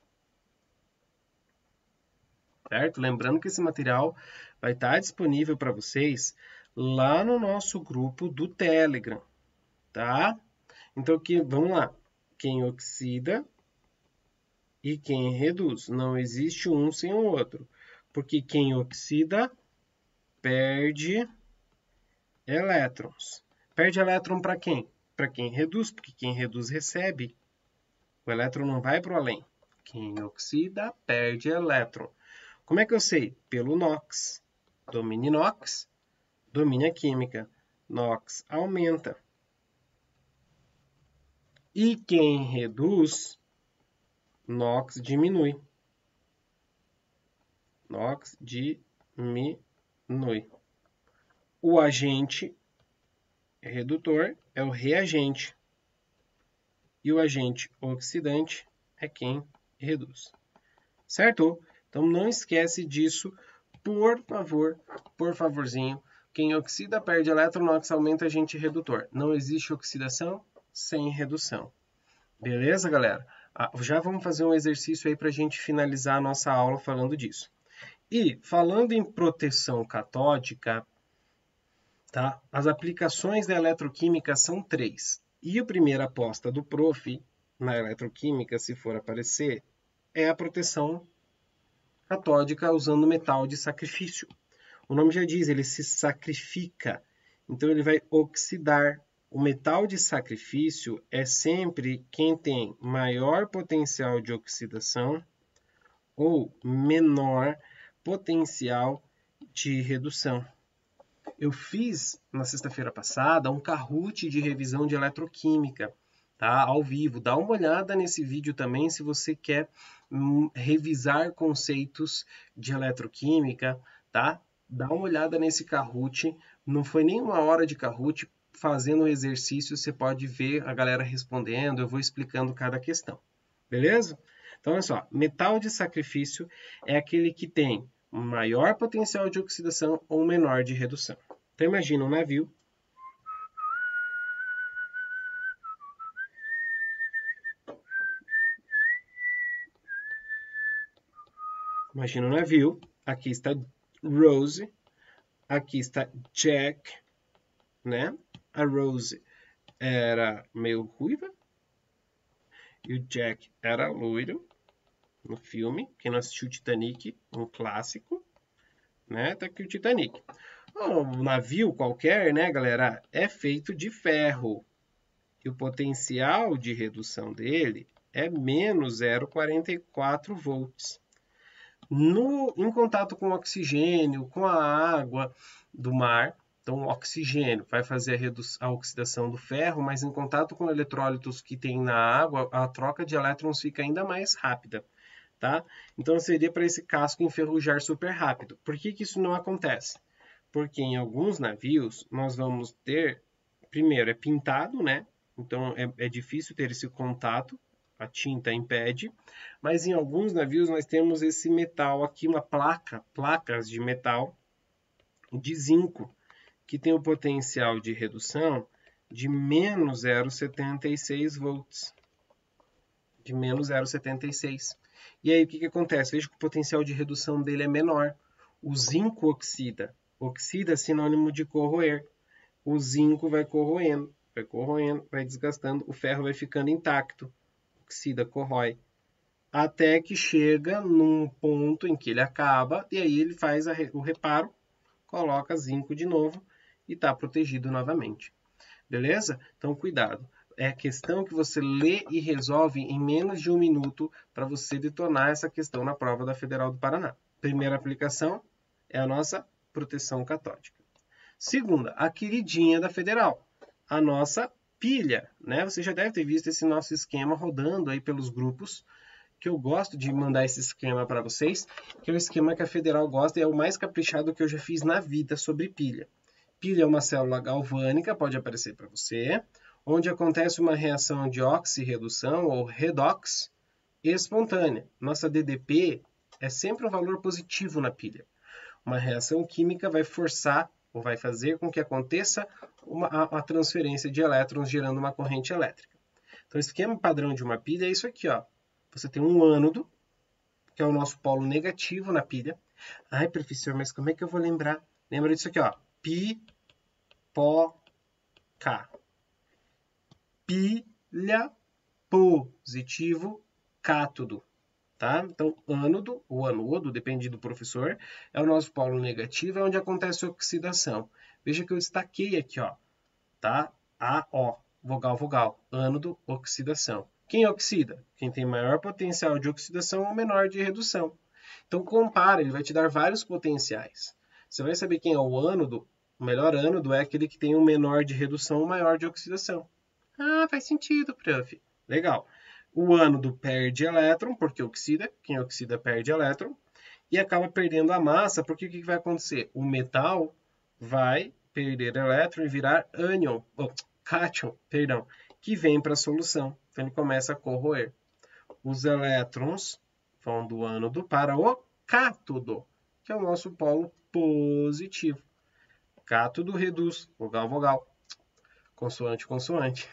Certo? Lembrando que esse material vai estar disponível para vocês lá no nosso grupo do Telegram, tá? Então, aqui, vamos lá. Quem oxida e quem reduz. Não existe um sem o outro. Porque quem oxida perde elétrons. Perde elétron para quem? Para quem reduz, porque quem reduz recebe. O elétron não vai para o além. Quem oxida perde elétron. Como é que eu sei? Pelo NOx. Domine NOx, domine a química. NOx aumenta. E quem reduz, NOx diminui. NOx diminui. O agente redutor é o reagente. E o agente oxidante é quem reduz. Certo? Então, não esquece disso, por favor, por favorzinho. Quem oxida perde elétron, NOx aumenta agente redutor. Não existe oxidação sem redução. Beleza, galera? Já vamos fazer um exercício aí para a gente finalizar a nossa aula falando disso. E, falando em proteção catódica, tá? As aplicações da eletroquímica são 3. E a primeira aposta do prof na eletroquímica, se for aparecer, é a proteção catódica usando metal de sacrifício. O nome já diz, ele se sacrifica, então ele vai oxidar. O metal de sacrifício é sempre quem tem maior potencial de oxidação ou menor potencial de redução. Eu fiz, na sexta-feira passada, um Kahoot de revisão de eletroquímica, tá? Ao vivo. Dá uma olhada nesse vídeo também se você quer revisar conceitos de eletroquímica, tá? Dá uma olhada nesse Kahoot. Não foi nem uma hora de Kahoot. Fazendo o exercício, você pode ver a galera respondendo. Eu vou explicando cada questão. Beleza? Então, olha só. Metal de sacrifício é aquele que tem maior potencial de oxidação ou menor de redução. Então, imagina um navio. Imagina um navio. Aqui está Rose. Aqui está Jack, né? A Rose era meio ruiva e o Jack era loiro no filme. Quem não assistiu Titanic, um clássico, né? Tá aqui o Titanic. Um navio qualquer, né, galera, é feito de ferro. E o potencial de redução dele é menos 0,44 volts. Em contato com o oxigênio, com a água do mar, então o oxigênio vai fazer a oxidação do ferro, mas em contato com eletrólitos que tem na água, a troca de elétrons fica ainda mais rápida, tá? Então seria para esse casco enferrujar super rápido. Por que isso não acontece? Porque em alguns navios nós vamos ter, primeiro, é pintado, né? Então é difícil ter esse contato, a tinta impede, mas em alguns navios nós temos esse metal aqui, placas de metal de zinco, que tem o potencial de redução de menos 0,76 volts. De menos 0,76. E aí o que acontece? Veja que o potencial de redução dele é menor. O zinco oxida. Oxida é sinônimo de corroer. O zinco vai corroendo, vai desgastando, o ferro vai ficando intacto. Oxida, corrói. Até que chega num ponto em que ele acaba, e aí ele faz o reparo, coloca zinco de novo e está protegido novamente. Beleza? Então, cuidado. É questão que você lê e resolve em menos de 1 minuto para você detonar essa questão na prova da Federal do Paraná. Primeira aplicação é a nossa proteção catódica. Segunda, a queridinha da Federal, a nossa pilha, né? Você já deve ter visto esse nosso esquema rodando aí pelos grupos, que eu gosto de mandar esse esquema para vocês, que é o esquema que a Federal gosta e é o mais caprichado que eu já fiz na vida sobre pilha. Pilha é uma célula galvânica, pode aparecer para você, onde acontece uma reação de oxirredução ou redox espontânea. Nossa DDP é sempre um valor positivo na pilha. Uma reação química vai forçar ou vai fazer com que aconteça a transferência de elétrons gerando uma corrente elétrica. Então, o esquema padrão de uma pilha é isso aqui, ó. Você tem um ânodo, que é o nosso polo negativo na pilha. Ai, professor, mas como é que eu vou lembrar? Lembra disso aqui, ó. Pi, pó, K. Pilha, positivo, cátodo. Tá? Então, ânodo, ou anodo, depende do professor, é o nosso polo negativo, é onde acontece a oxidação. Veja que eu destaquei aqui, ó, tá? AO, vogal, vogal, ânodo, oxidação. Quem oxida? Quem tem maior potencial de oxidação ou menor de redução. Então, compara, ele vai te dar vários potenciais. Você vai saber quem é o ânodo. O melhor ânodo é aquele que tem um menor de redução ou maior de oxidação. Ah, faz sentido, prof. Legal. O ânodo perde elétron, porque oxida. Quem oxida perde elétron. E acaba perdendo a massa, porque o que vai acontecer? O metal vai perder elétron e virar ânion, cátion, perdão, que vem para a solução. Então ele começa a corroer. Os elétrons vão do ânodo para o cátodo, que é o nosso polo positivo. Cátodo reduz, vogal, vogal, consoante, consoante.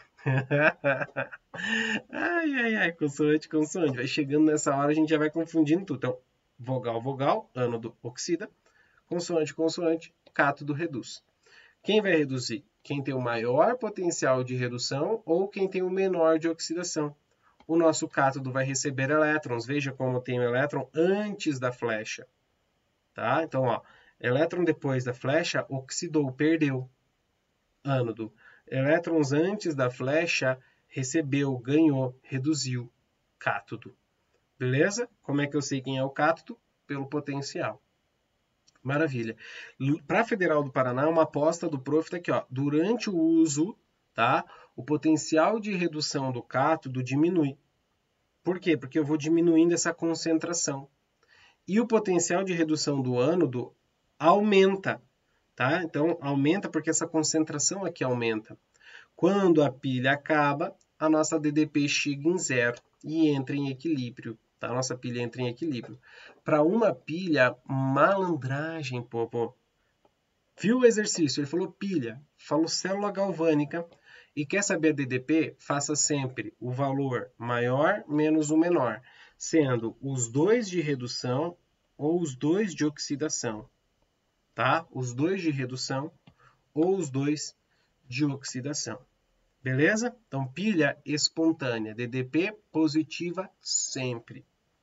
Ai, consoante, consoante. Vai chegando nessa hora, a gente já vai confundindo tudo. Então, vogal, vogal, ânodo oxida, consoante, consoante, cátodo reduz. Quem vai reduzir? Quem tem o maior potencial de redução ou quem tem o menor de oxidação. O nosso cátodo vai receber elétrons. Veja como tem o elétron antes da flecha. Tá? Então, ó, elétron depois da flecha, oxidou, perdeu. Ânodo. Elétrons antes da flecha, recebeu, ganhou, reduziu. Cátodo. Beleza? Como é que eu sei quem é o cátodo? Pelo potencial. Maravilha. Para a Federal do Paraná, uma aposta do prof está aqui, ó. Durante o uso, tá? O potencial de redução do cátodo diminui. Por quê? Porque eu vou diminuindo essa concentração. E o potencial de redução do ânodo aumenta, tá? Então, aumenta porque essa concentração aqui aumenta. Quando a pilha acaba, a nossa DDP chega em zero e entra em equilíbrio. Tá? A nossa pilha entra em equilíbrio. Para uma pilha, malandragem, pô. Viu o exercício? Ele falou pilha, falou célula galvânica. E quer saber a DDP? Faça sempre o valor maior menos o menor, sendo os dois de redução ou os dois de oxidação. Tá? Os dois de redução ou os dois de oxidação. Beleza? Então, pilha espontânea, DDP positiva sempre.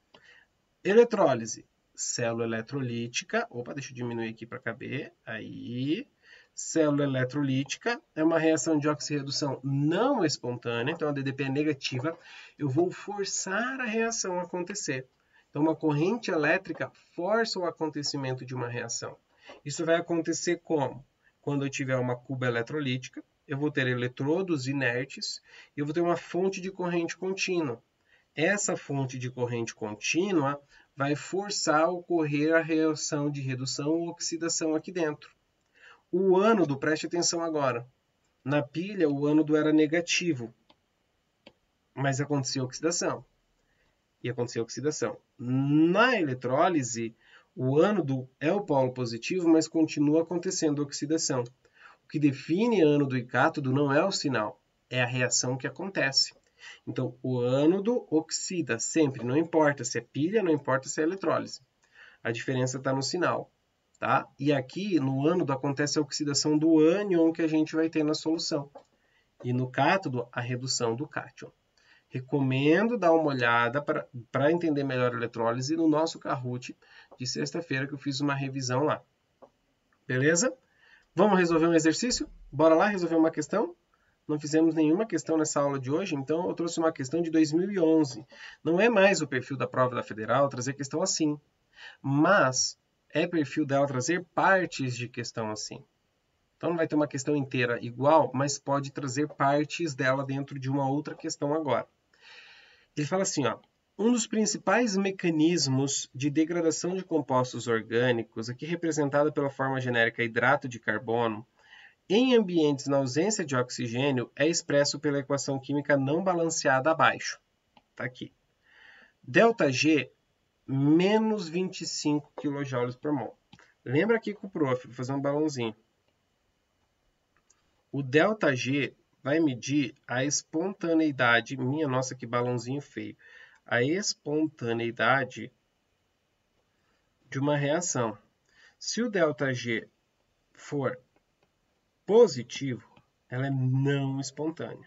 Eletrólise, célula eletrolítica. Opa, deixa eu diminuir aqui para caber. Aí. Célula eletrolítica é uma reação de oxirredução não espontânea, então a DDP é negativa. Eu vou forçar a reação a acontecer. Então, uma corrente elétrica força o acontecimento de uma reação. Isso vai acontecer como? Quando eu tiver uma cuba eletrolítica, eu vou ter eletrodos inertes e eu vou ter uma fonte de corrente contínua. Essa fonte de corrente contínua vai forçar a ocorrer a reação de redução ou oxidação aqui dentro. O ânodo, preste atenção agora. Na pilha, o ânodo era negativo, mas aconteceu oxidação. E aconteceu oxidação. Na eletrólise, o ânodo é o polo positivo, mas continua acontecendo oxidação. O que define ânodo e cátodo não é o sinal, é a reação que acontece. Então, o ânodo oxida sempre, não importa se é pilha, não importa se é eletrólise. A diferença está no sinal. Tá? E aqui, no ânodo, acontece a oxidação do ânion que a gente vai ter na solução. E no cátodo, a redução do cátion. Recomendo dar uma olhada para entender melhor a eletrólise no nosso Kahoot de sexta-feira, que eu fiz uma revisão lá. Beleza? Vamos resolver um exercício? Bora lá resolver uma questão? Não fizemos nenhuma questão nessa aula de hoje, então eu trouxe uma questão de 2011. Não é mais o perfil da prova da Federal trazer questão assim, mas é perfil dela trazer partes de questão assim. Então não vai ter uma questão inteira igual, mas pode trazer partes dela dentro de uma outra questão agora. Ele fala assim, ó, um dos principais mecanismos de degradação de compostos orgânicos, aqui representado pela forma genérica hidrato de carbono, em ambientes na ausência de oxigênio, é expresso pela equação química não balanceada abaixo. Está aqui. ΔG, menos 25 kJ por mol. Lembra aqui com o prof, vou fazer um balãozinho. O ΔG vai medir a espontaneidade, minha nossa, que balãozinho feio, a espontaneidade de uma reação. Se o ΔG for positivo, ela é não espontânea.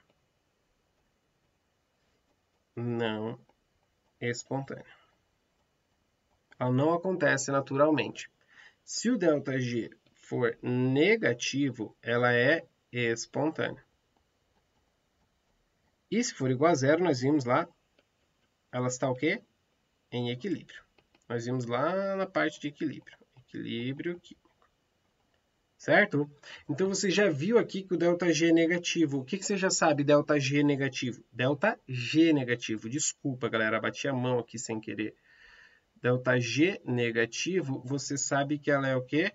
Não espontânea. Ela não acontece naturalmente. Se o ΔG for negativo, ela é espontânea. E se for igual a zero, nós vimos lá, ela está o quê? Em equilíbrio. Nós vimos lá na parte de equilíbrio. Equilíbrio químico. Certo? Então você já viu aqui que o ΔG é negativo. O que você já sabe ΔG negativo? ΔG negativo. Desculpa, galera, bati a mão aqui sem querer. ΔG negativo, você sabe que ela é o quê?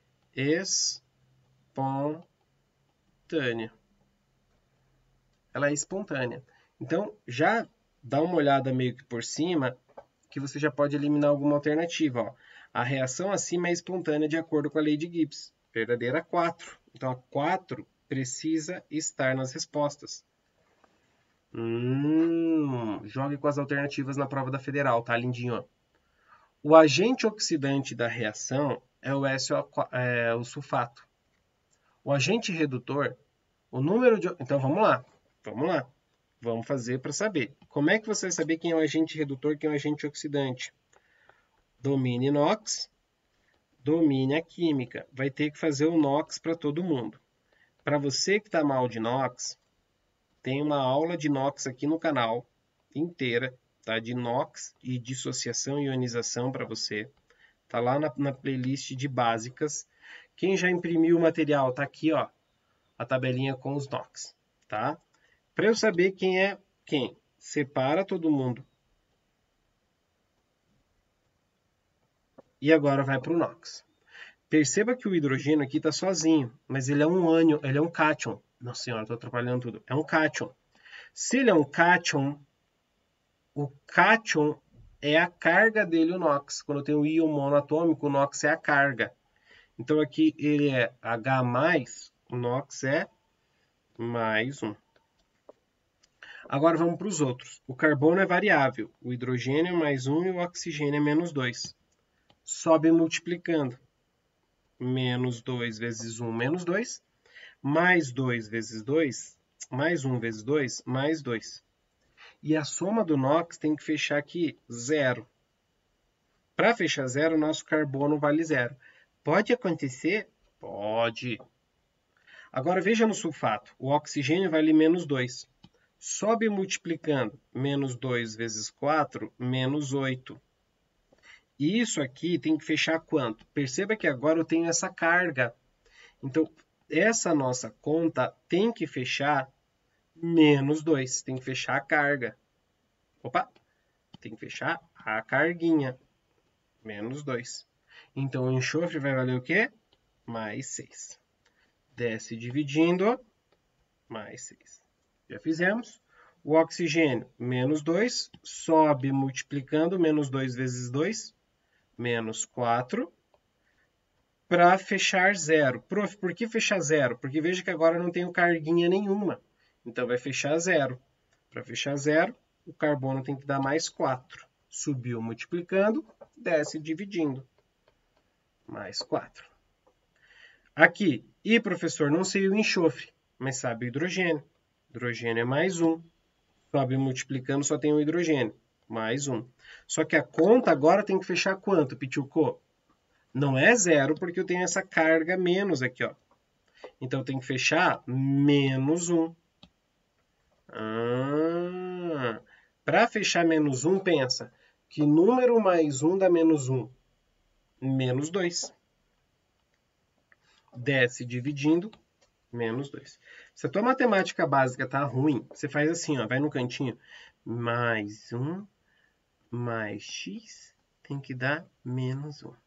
Espontânea. Ela é espontânea. Então, já dá uma olhada meio que por cima, que você já pode eliminar alguma alternativa. Ó. A reação acima é espontânea de acordo com a lei de Gibbs. Verdadeira 4. Então, a 4 precisa estar nas respostas. Jogue com as alternativas na prova da Federal, tá, lindinho? Ó. O agente oxidante da reação é o sulfato. O agente redutor, o número de... Então, vamos lá. Vamos fazer para saber. Como é que você vai saber quem é o agente redutor e quem é o agente oxidante? Domine NOx, domine a química. Vai ter que fazer o NOx para todo mundo. Para você que está mal de NOx, tem uma aula de NOx aqui no canal inteira, tá? De NOx e dissociação e ionização para você. Tá lá na playlist de básicas. Quem já imprimiu o material, tá aqui, ó, a tabelinha com os NOx, tá? Para eu saber quem é quem, separa todo mundo. E agora vai para o NOx. Perceba que o hidrogênio aqui está sozinho, mas ele é um ânion, ele é um cátion. Nossa senhora, estou atrapalhando tudo. É um cátion. Se ele é um cátion, o cátion é a carga dele, o NOx. Quando eu tenho o íon monoatômico, o NOx é a carga. Então aqui ele é H+, o NOx é mais 1. Agora vamos para os outros. O carbono é variável, o hidrogênio é mais 1 e o oxigênio é menos 2. Sobe multiplicando. Menos 2 vezes 1, menos 2. Mais 2 vezes 2, mais 1 vezes 2, mais 2. E a soma do NOx tem que fechar aqui 0. Para fechar 0, o nosso carbono vale 0. Pode acontecer? Pode. Agora veja no sulfato. O oxigênio vale menos 2. Sobe multiplicando. Menos 2 vezes 4, menos 8. E isso aqui tem que fechar quanto? Perceba que agora eu tenho essa carga. Então, essa nossa conta tem que fechar menos 2. Tem que fechar a carga. Opa! Tem que fechar a carguinha. Menos 2. Então, o enxofre vai valer o quê? Mais 6. desce dividindo, mais 6. Já fizemos. O oxigênio, menos 2, sobe multiplicando, menos 2 vezes 2, menos 4, para fechar 0. Prof, por que fechar 0? Porque veja que agora não tenho carguinha nenhuma. Então, vai fechar 0. Para fechar 0, o carbono tem que dar mais 4. Subiu multiplicando, desce dividindo. Mais 4. Aqui, e professor, não sei o enxofre, mas sabe o hidrogênio. Hidrogênio é mais 1. Sobe multiplicando, só tem o hidrogênio. Mais 1. Só que a conta agora tem que fechar quanto, Pichuco? Não é 0, porque eu tenho essa carga menos aqui, ó. Então, tem que fechar menos 1. Para fechar menos 1, pensa, que número mais 1 dá menos 1? Menos 2. Desce dividindo, menos 2. Se a tua matemática básica tá ruim, você faz assim, ó, vai no cantinho, mais 1 mais x tem que dar menos 1.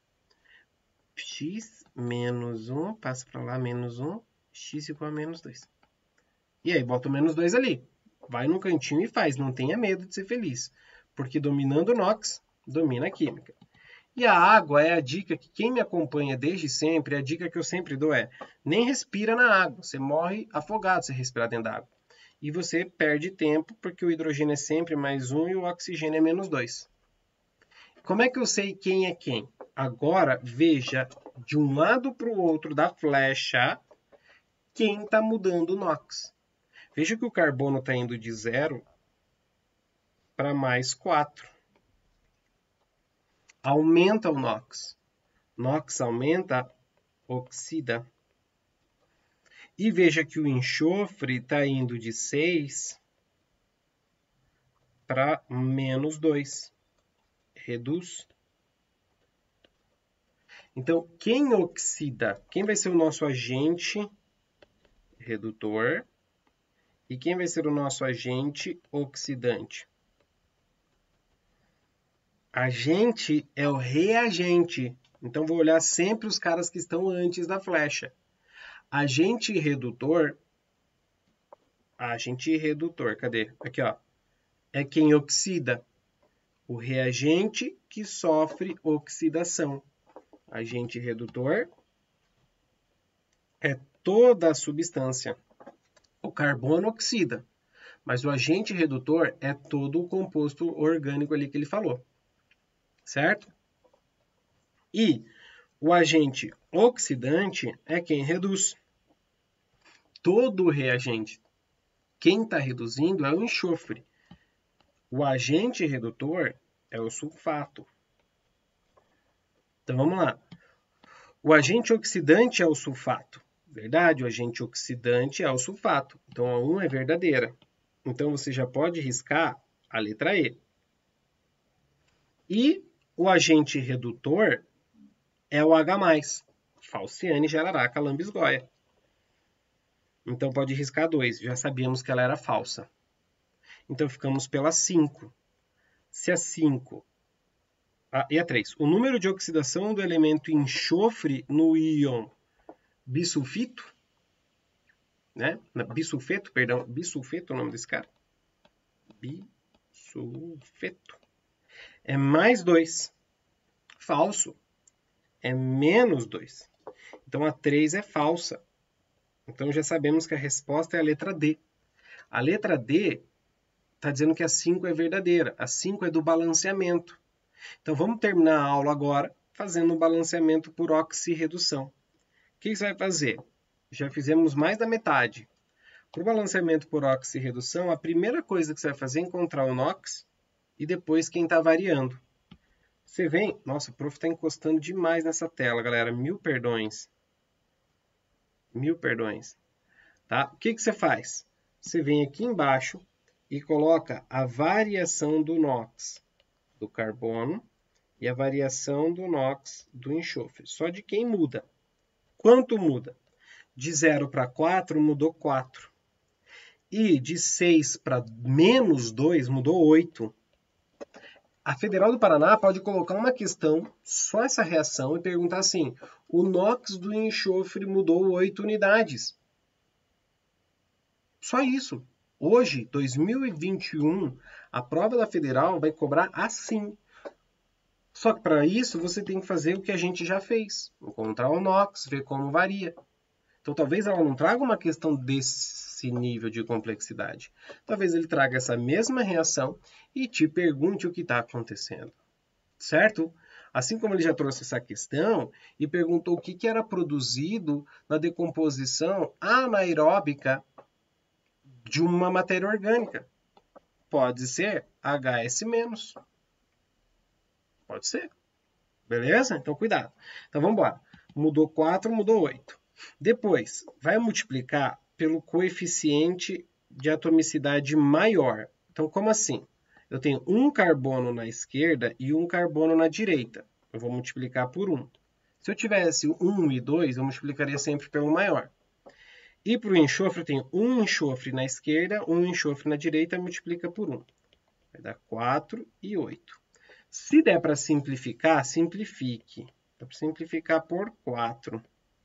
X menos 1, passa para lá, menos 1, x igual a menos 2. E aí, bota o menos 2 ali. Vai no cantinho e faz, não tenha medo de ser feliz. Porque dominando o NOx, domina a química. E a água é a dica que quem me acompanha desde sempre, a dica que eu sempre dou é, nem respira na água, você morre afogado se respirar dentro da água. E você perde tempo, porque o hidrogênio é sempre mais 1 e o oxigênio é menos 2. Como é que eu sei quem é quem? Agora, veja de um lado para o outro da flecha, quem está mudando o NOx. Veja que o carbono está indo de 0 para mais 4. Aumenta o NOx. NOx aumenta, oxida. E veja que o enxofre está indo de 6 para menos 2. Reduz. Então, quem oxida? Quem vai ser o nosso agente redutor? E quem vai ser o nosso agente oxidante? Agente é o reagente. Então, vou olhar sempre os caras que estão antes da flecha. Agente redutor, cadê? Aqui, ó. É quem oxida. O reagente que sofre oxidação. Agente redutor é toda a substância. O carbono oxida, mas o agente redutor é todo o composto orgânico ali que ele falou. Certo? E o agente oxidante é quem reduz. Todo o reagente. Quem está reduzindo é o enxofre. O agente redutor é o sulfato. Então, vamos lá. O agente oxidante é o sulfato. Verdade, o agente oxidante é o sulfato. Então, a 1 é verdadeira. Então, você já pode riscar a letra E. E o agente redutor é o H+. Falciane jararaca lambisgoia. Então, pode riscar 2. Já sabíamos que ela era falsa. Então, ficamos pela 5. Se a 5... e a 3. O número de oxidação do elemento enxofre no íon bisulfito, né? Bisulfeto, perdão. Bisulfeto é o nome desse cara. Bisulfeto. É mais 2. Falso. É menos 2. Então, a 3 é falsa. Então, já sabemos que a resposta é a letra D. A letra D está dizendo que a 5 é verdadeira. A 5 é do balanceamento. Então, vamos terminar a aula agora fazendo um balanceamento por oxirredução. O que você vai fazer? Já fizemos mais da metade. Para o balanceamento por oxirredução, a primeira coisa que você vai fazer é encontrar o NOx e depois quem está variando. Você vem... Nossa, o prof está encostando demais nessa tela, galera. Mil perdões. Mil perdões. Tá? O que você faz? Você vem aqui embaixo e coloca a variação do NOx do carbono e a variação do NOx do enxofre. Só de quem muda. Quanto muda? De 0 para 4 mudou 4. E de 6 para menos 2 mudou 8. A Federal do Paraná pode colocar uma questão, só essa reação, e perguntar assim, O NOx do enxofre mudou 8 unidades. Só isso. Hoje, 2021, a prova da Federal vai cobrar assim. Só que para isso você tem que fazer o que a gente já fez. Encontrar o NOx, ver como varia. Então talvez ela não traga uma questão desse nível de complexidade. Talvez ele traga essa mesma reação e te pergunte o que está acontecendo. Certo? Assim como ele já trouxe essa questão e perguntou o que era produzido na decomposição anaeróbica de uma matéria orgânica. Pode ser HS-. Pode ser. Beleza? Então, cuidado. Então, vamos embora. Mudou 4, mudou 8. Depois, vai multiplicar pelo coeficiente de atomicidade maior. Então, como assim? Eu tenho um carbono na esquerda e um carbono na direita. Eu vou multiplicar por 1. Se eu tivesse 1 e 2, eu multiplicaria sempre pelo maior. E para o enxofre, eu tenho um enxofre na esquerda, um enxofre na direita, multiplica por 1. Vai dar 4 e 8. Se der para simplificar, simplifique. Dá para simplificar por 4.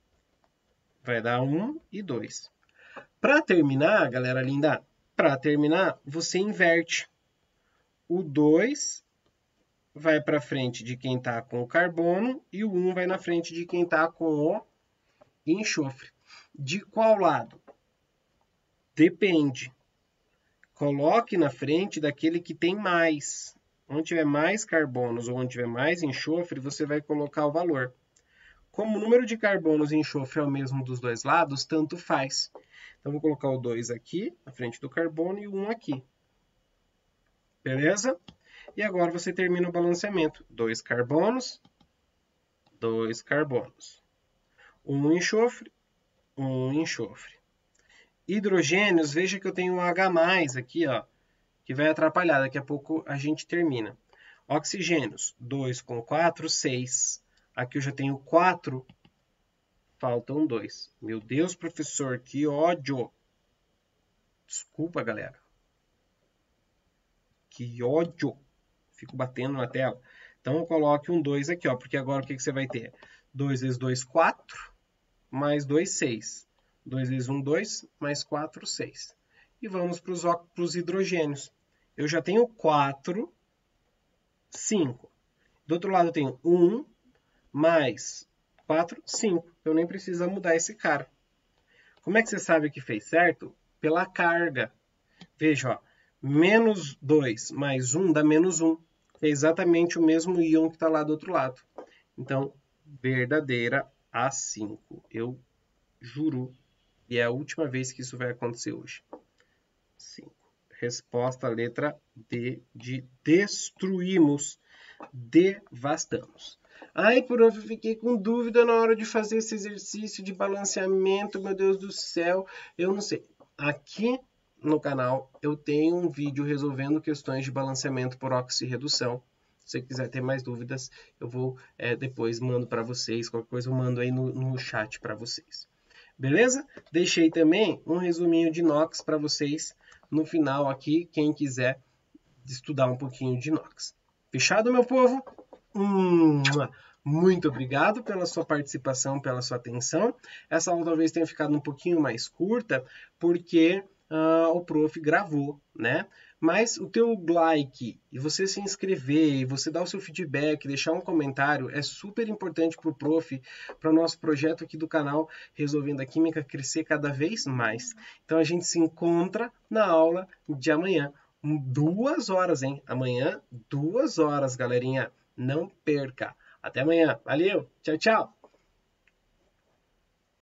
Vai dar 1 e 2. Para terminar, galera linda, para terminar, você inverte. O 2 vai para frente de quem está com o carbono e o 1 vai na frente de quem está com o enxofre. De qual lado? Depende. Coloque na frente daquele que tem mais. Onde tiver mais carbonos ou onde tiver mais enxofre, você vai colocar o valor. Como o número de carbonos e enxofre é o mesmo dos dois lados, tanto faz. Então, vou colocar o 2 aqui, na frente do carbono, e o 1 aqui. Beleza? E agora você termina o balanceamento. 2 carbonos, 2 carbonos. 1 enxofre, 1 enxofre. Hidrogênios, veja que eu tenho um H+, aqui, ó, que vai atrapalhar. Daqui a pouco a gente termina. Oxigênios, 2 com 4, 6. Aqui eu já tenho 4, faltam 2. Meu Deus, professor, que ódio. Desculpa, galera. Que ódio. Fico batendo na tela. Então, eu coloque um 2 aqui, ó, porque agora o que você vai ter? 2 vezes 2, 4, mais 2, 6. 2 vezes 1, 2, mais 4, 6. E vamos para os hidrogênios. Eu já tenho 4, 5. Do outro lado eu tenho 1, mais 4, 5. Eu nem preciso mudar esse cara. Como é que você sabe que fez certo? Pela carga. Veja, ó, menos 2 mais 1 dá menos 1. É exatamente o mesmo íon que está lá do outro lado. Então, verdadeira A5. Eu juro. E é a última vez que isso vai acontecer hoje. 5. Resposta, letra D, de destruímos, devastamos. Ai, prof, eu fiquei com dúvida na hora de fazer esse exercício de balanceamento, meu Deus do céu, eu não sei. Aqui no canal eu tenho um vídeo resolvendo questões de balanceamento por oxirredução. Se você quiser ter mais dúvidas, eu vou depois mando para vocês, qualquer coisa eu mando aí no chat para vocês. Beleza? Deixei também um resuminho de NOx para vocês no final aqui, quem quiser estudar um pouquinho de NOx. Fechado, meu povo? Muito obrigado pela sua participação, pela sua atenção. Essa aula talvez tenha ficado um pouquinho mais curta, porque o prof gravou, né? Mas o teu like, e você se inscrever, e você dar o seu feedback, deixar um comentário, é super importante para o prof, para o nosso projeto aqui do canal Resolvendo a Química crescer cada vez mais. Então a gente se encontra na aula de amanhã. 2 horas, hein? Amanhã, 2 horas, galerinha. Não perca. Até amanhã. Valeu. Tchau, tchau.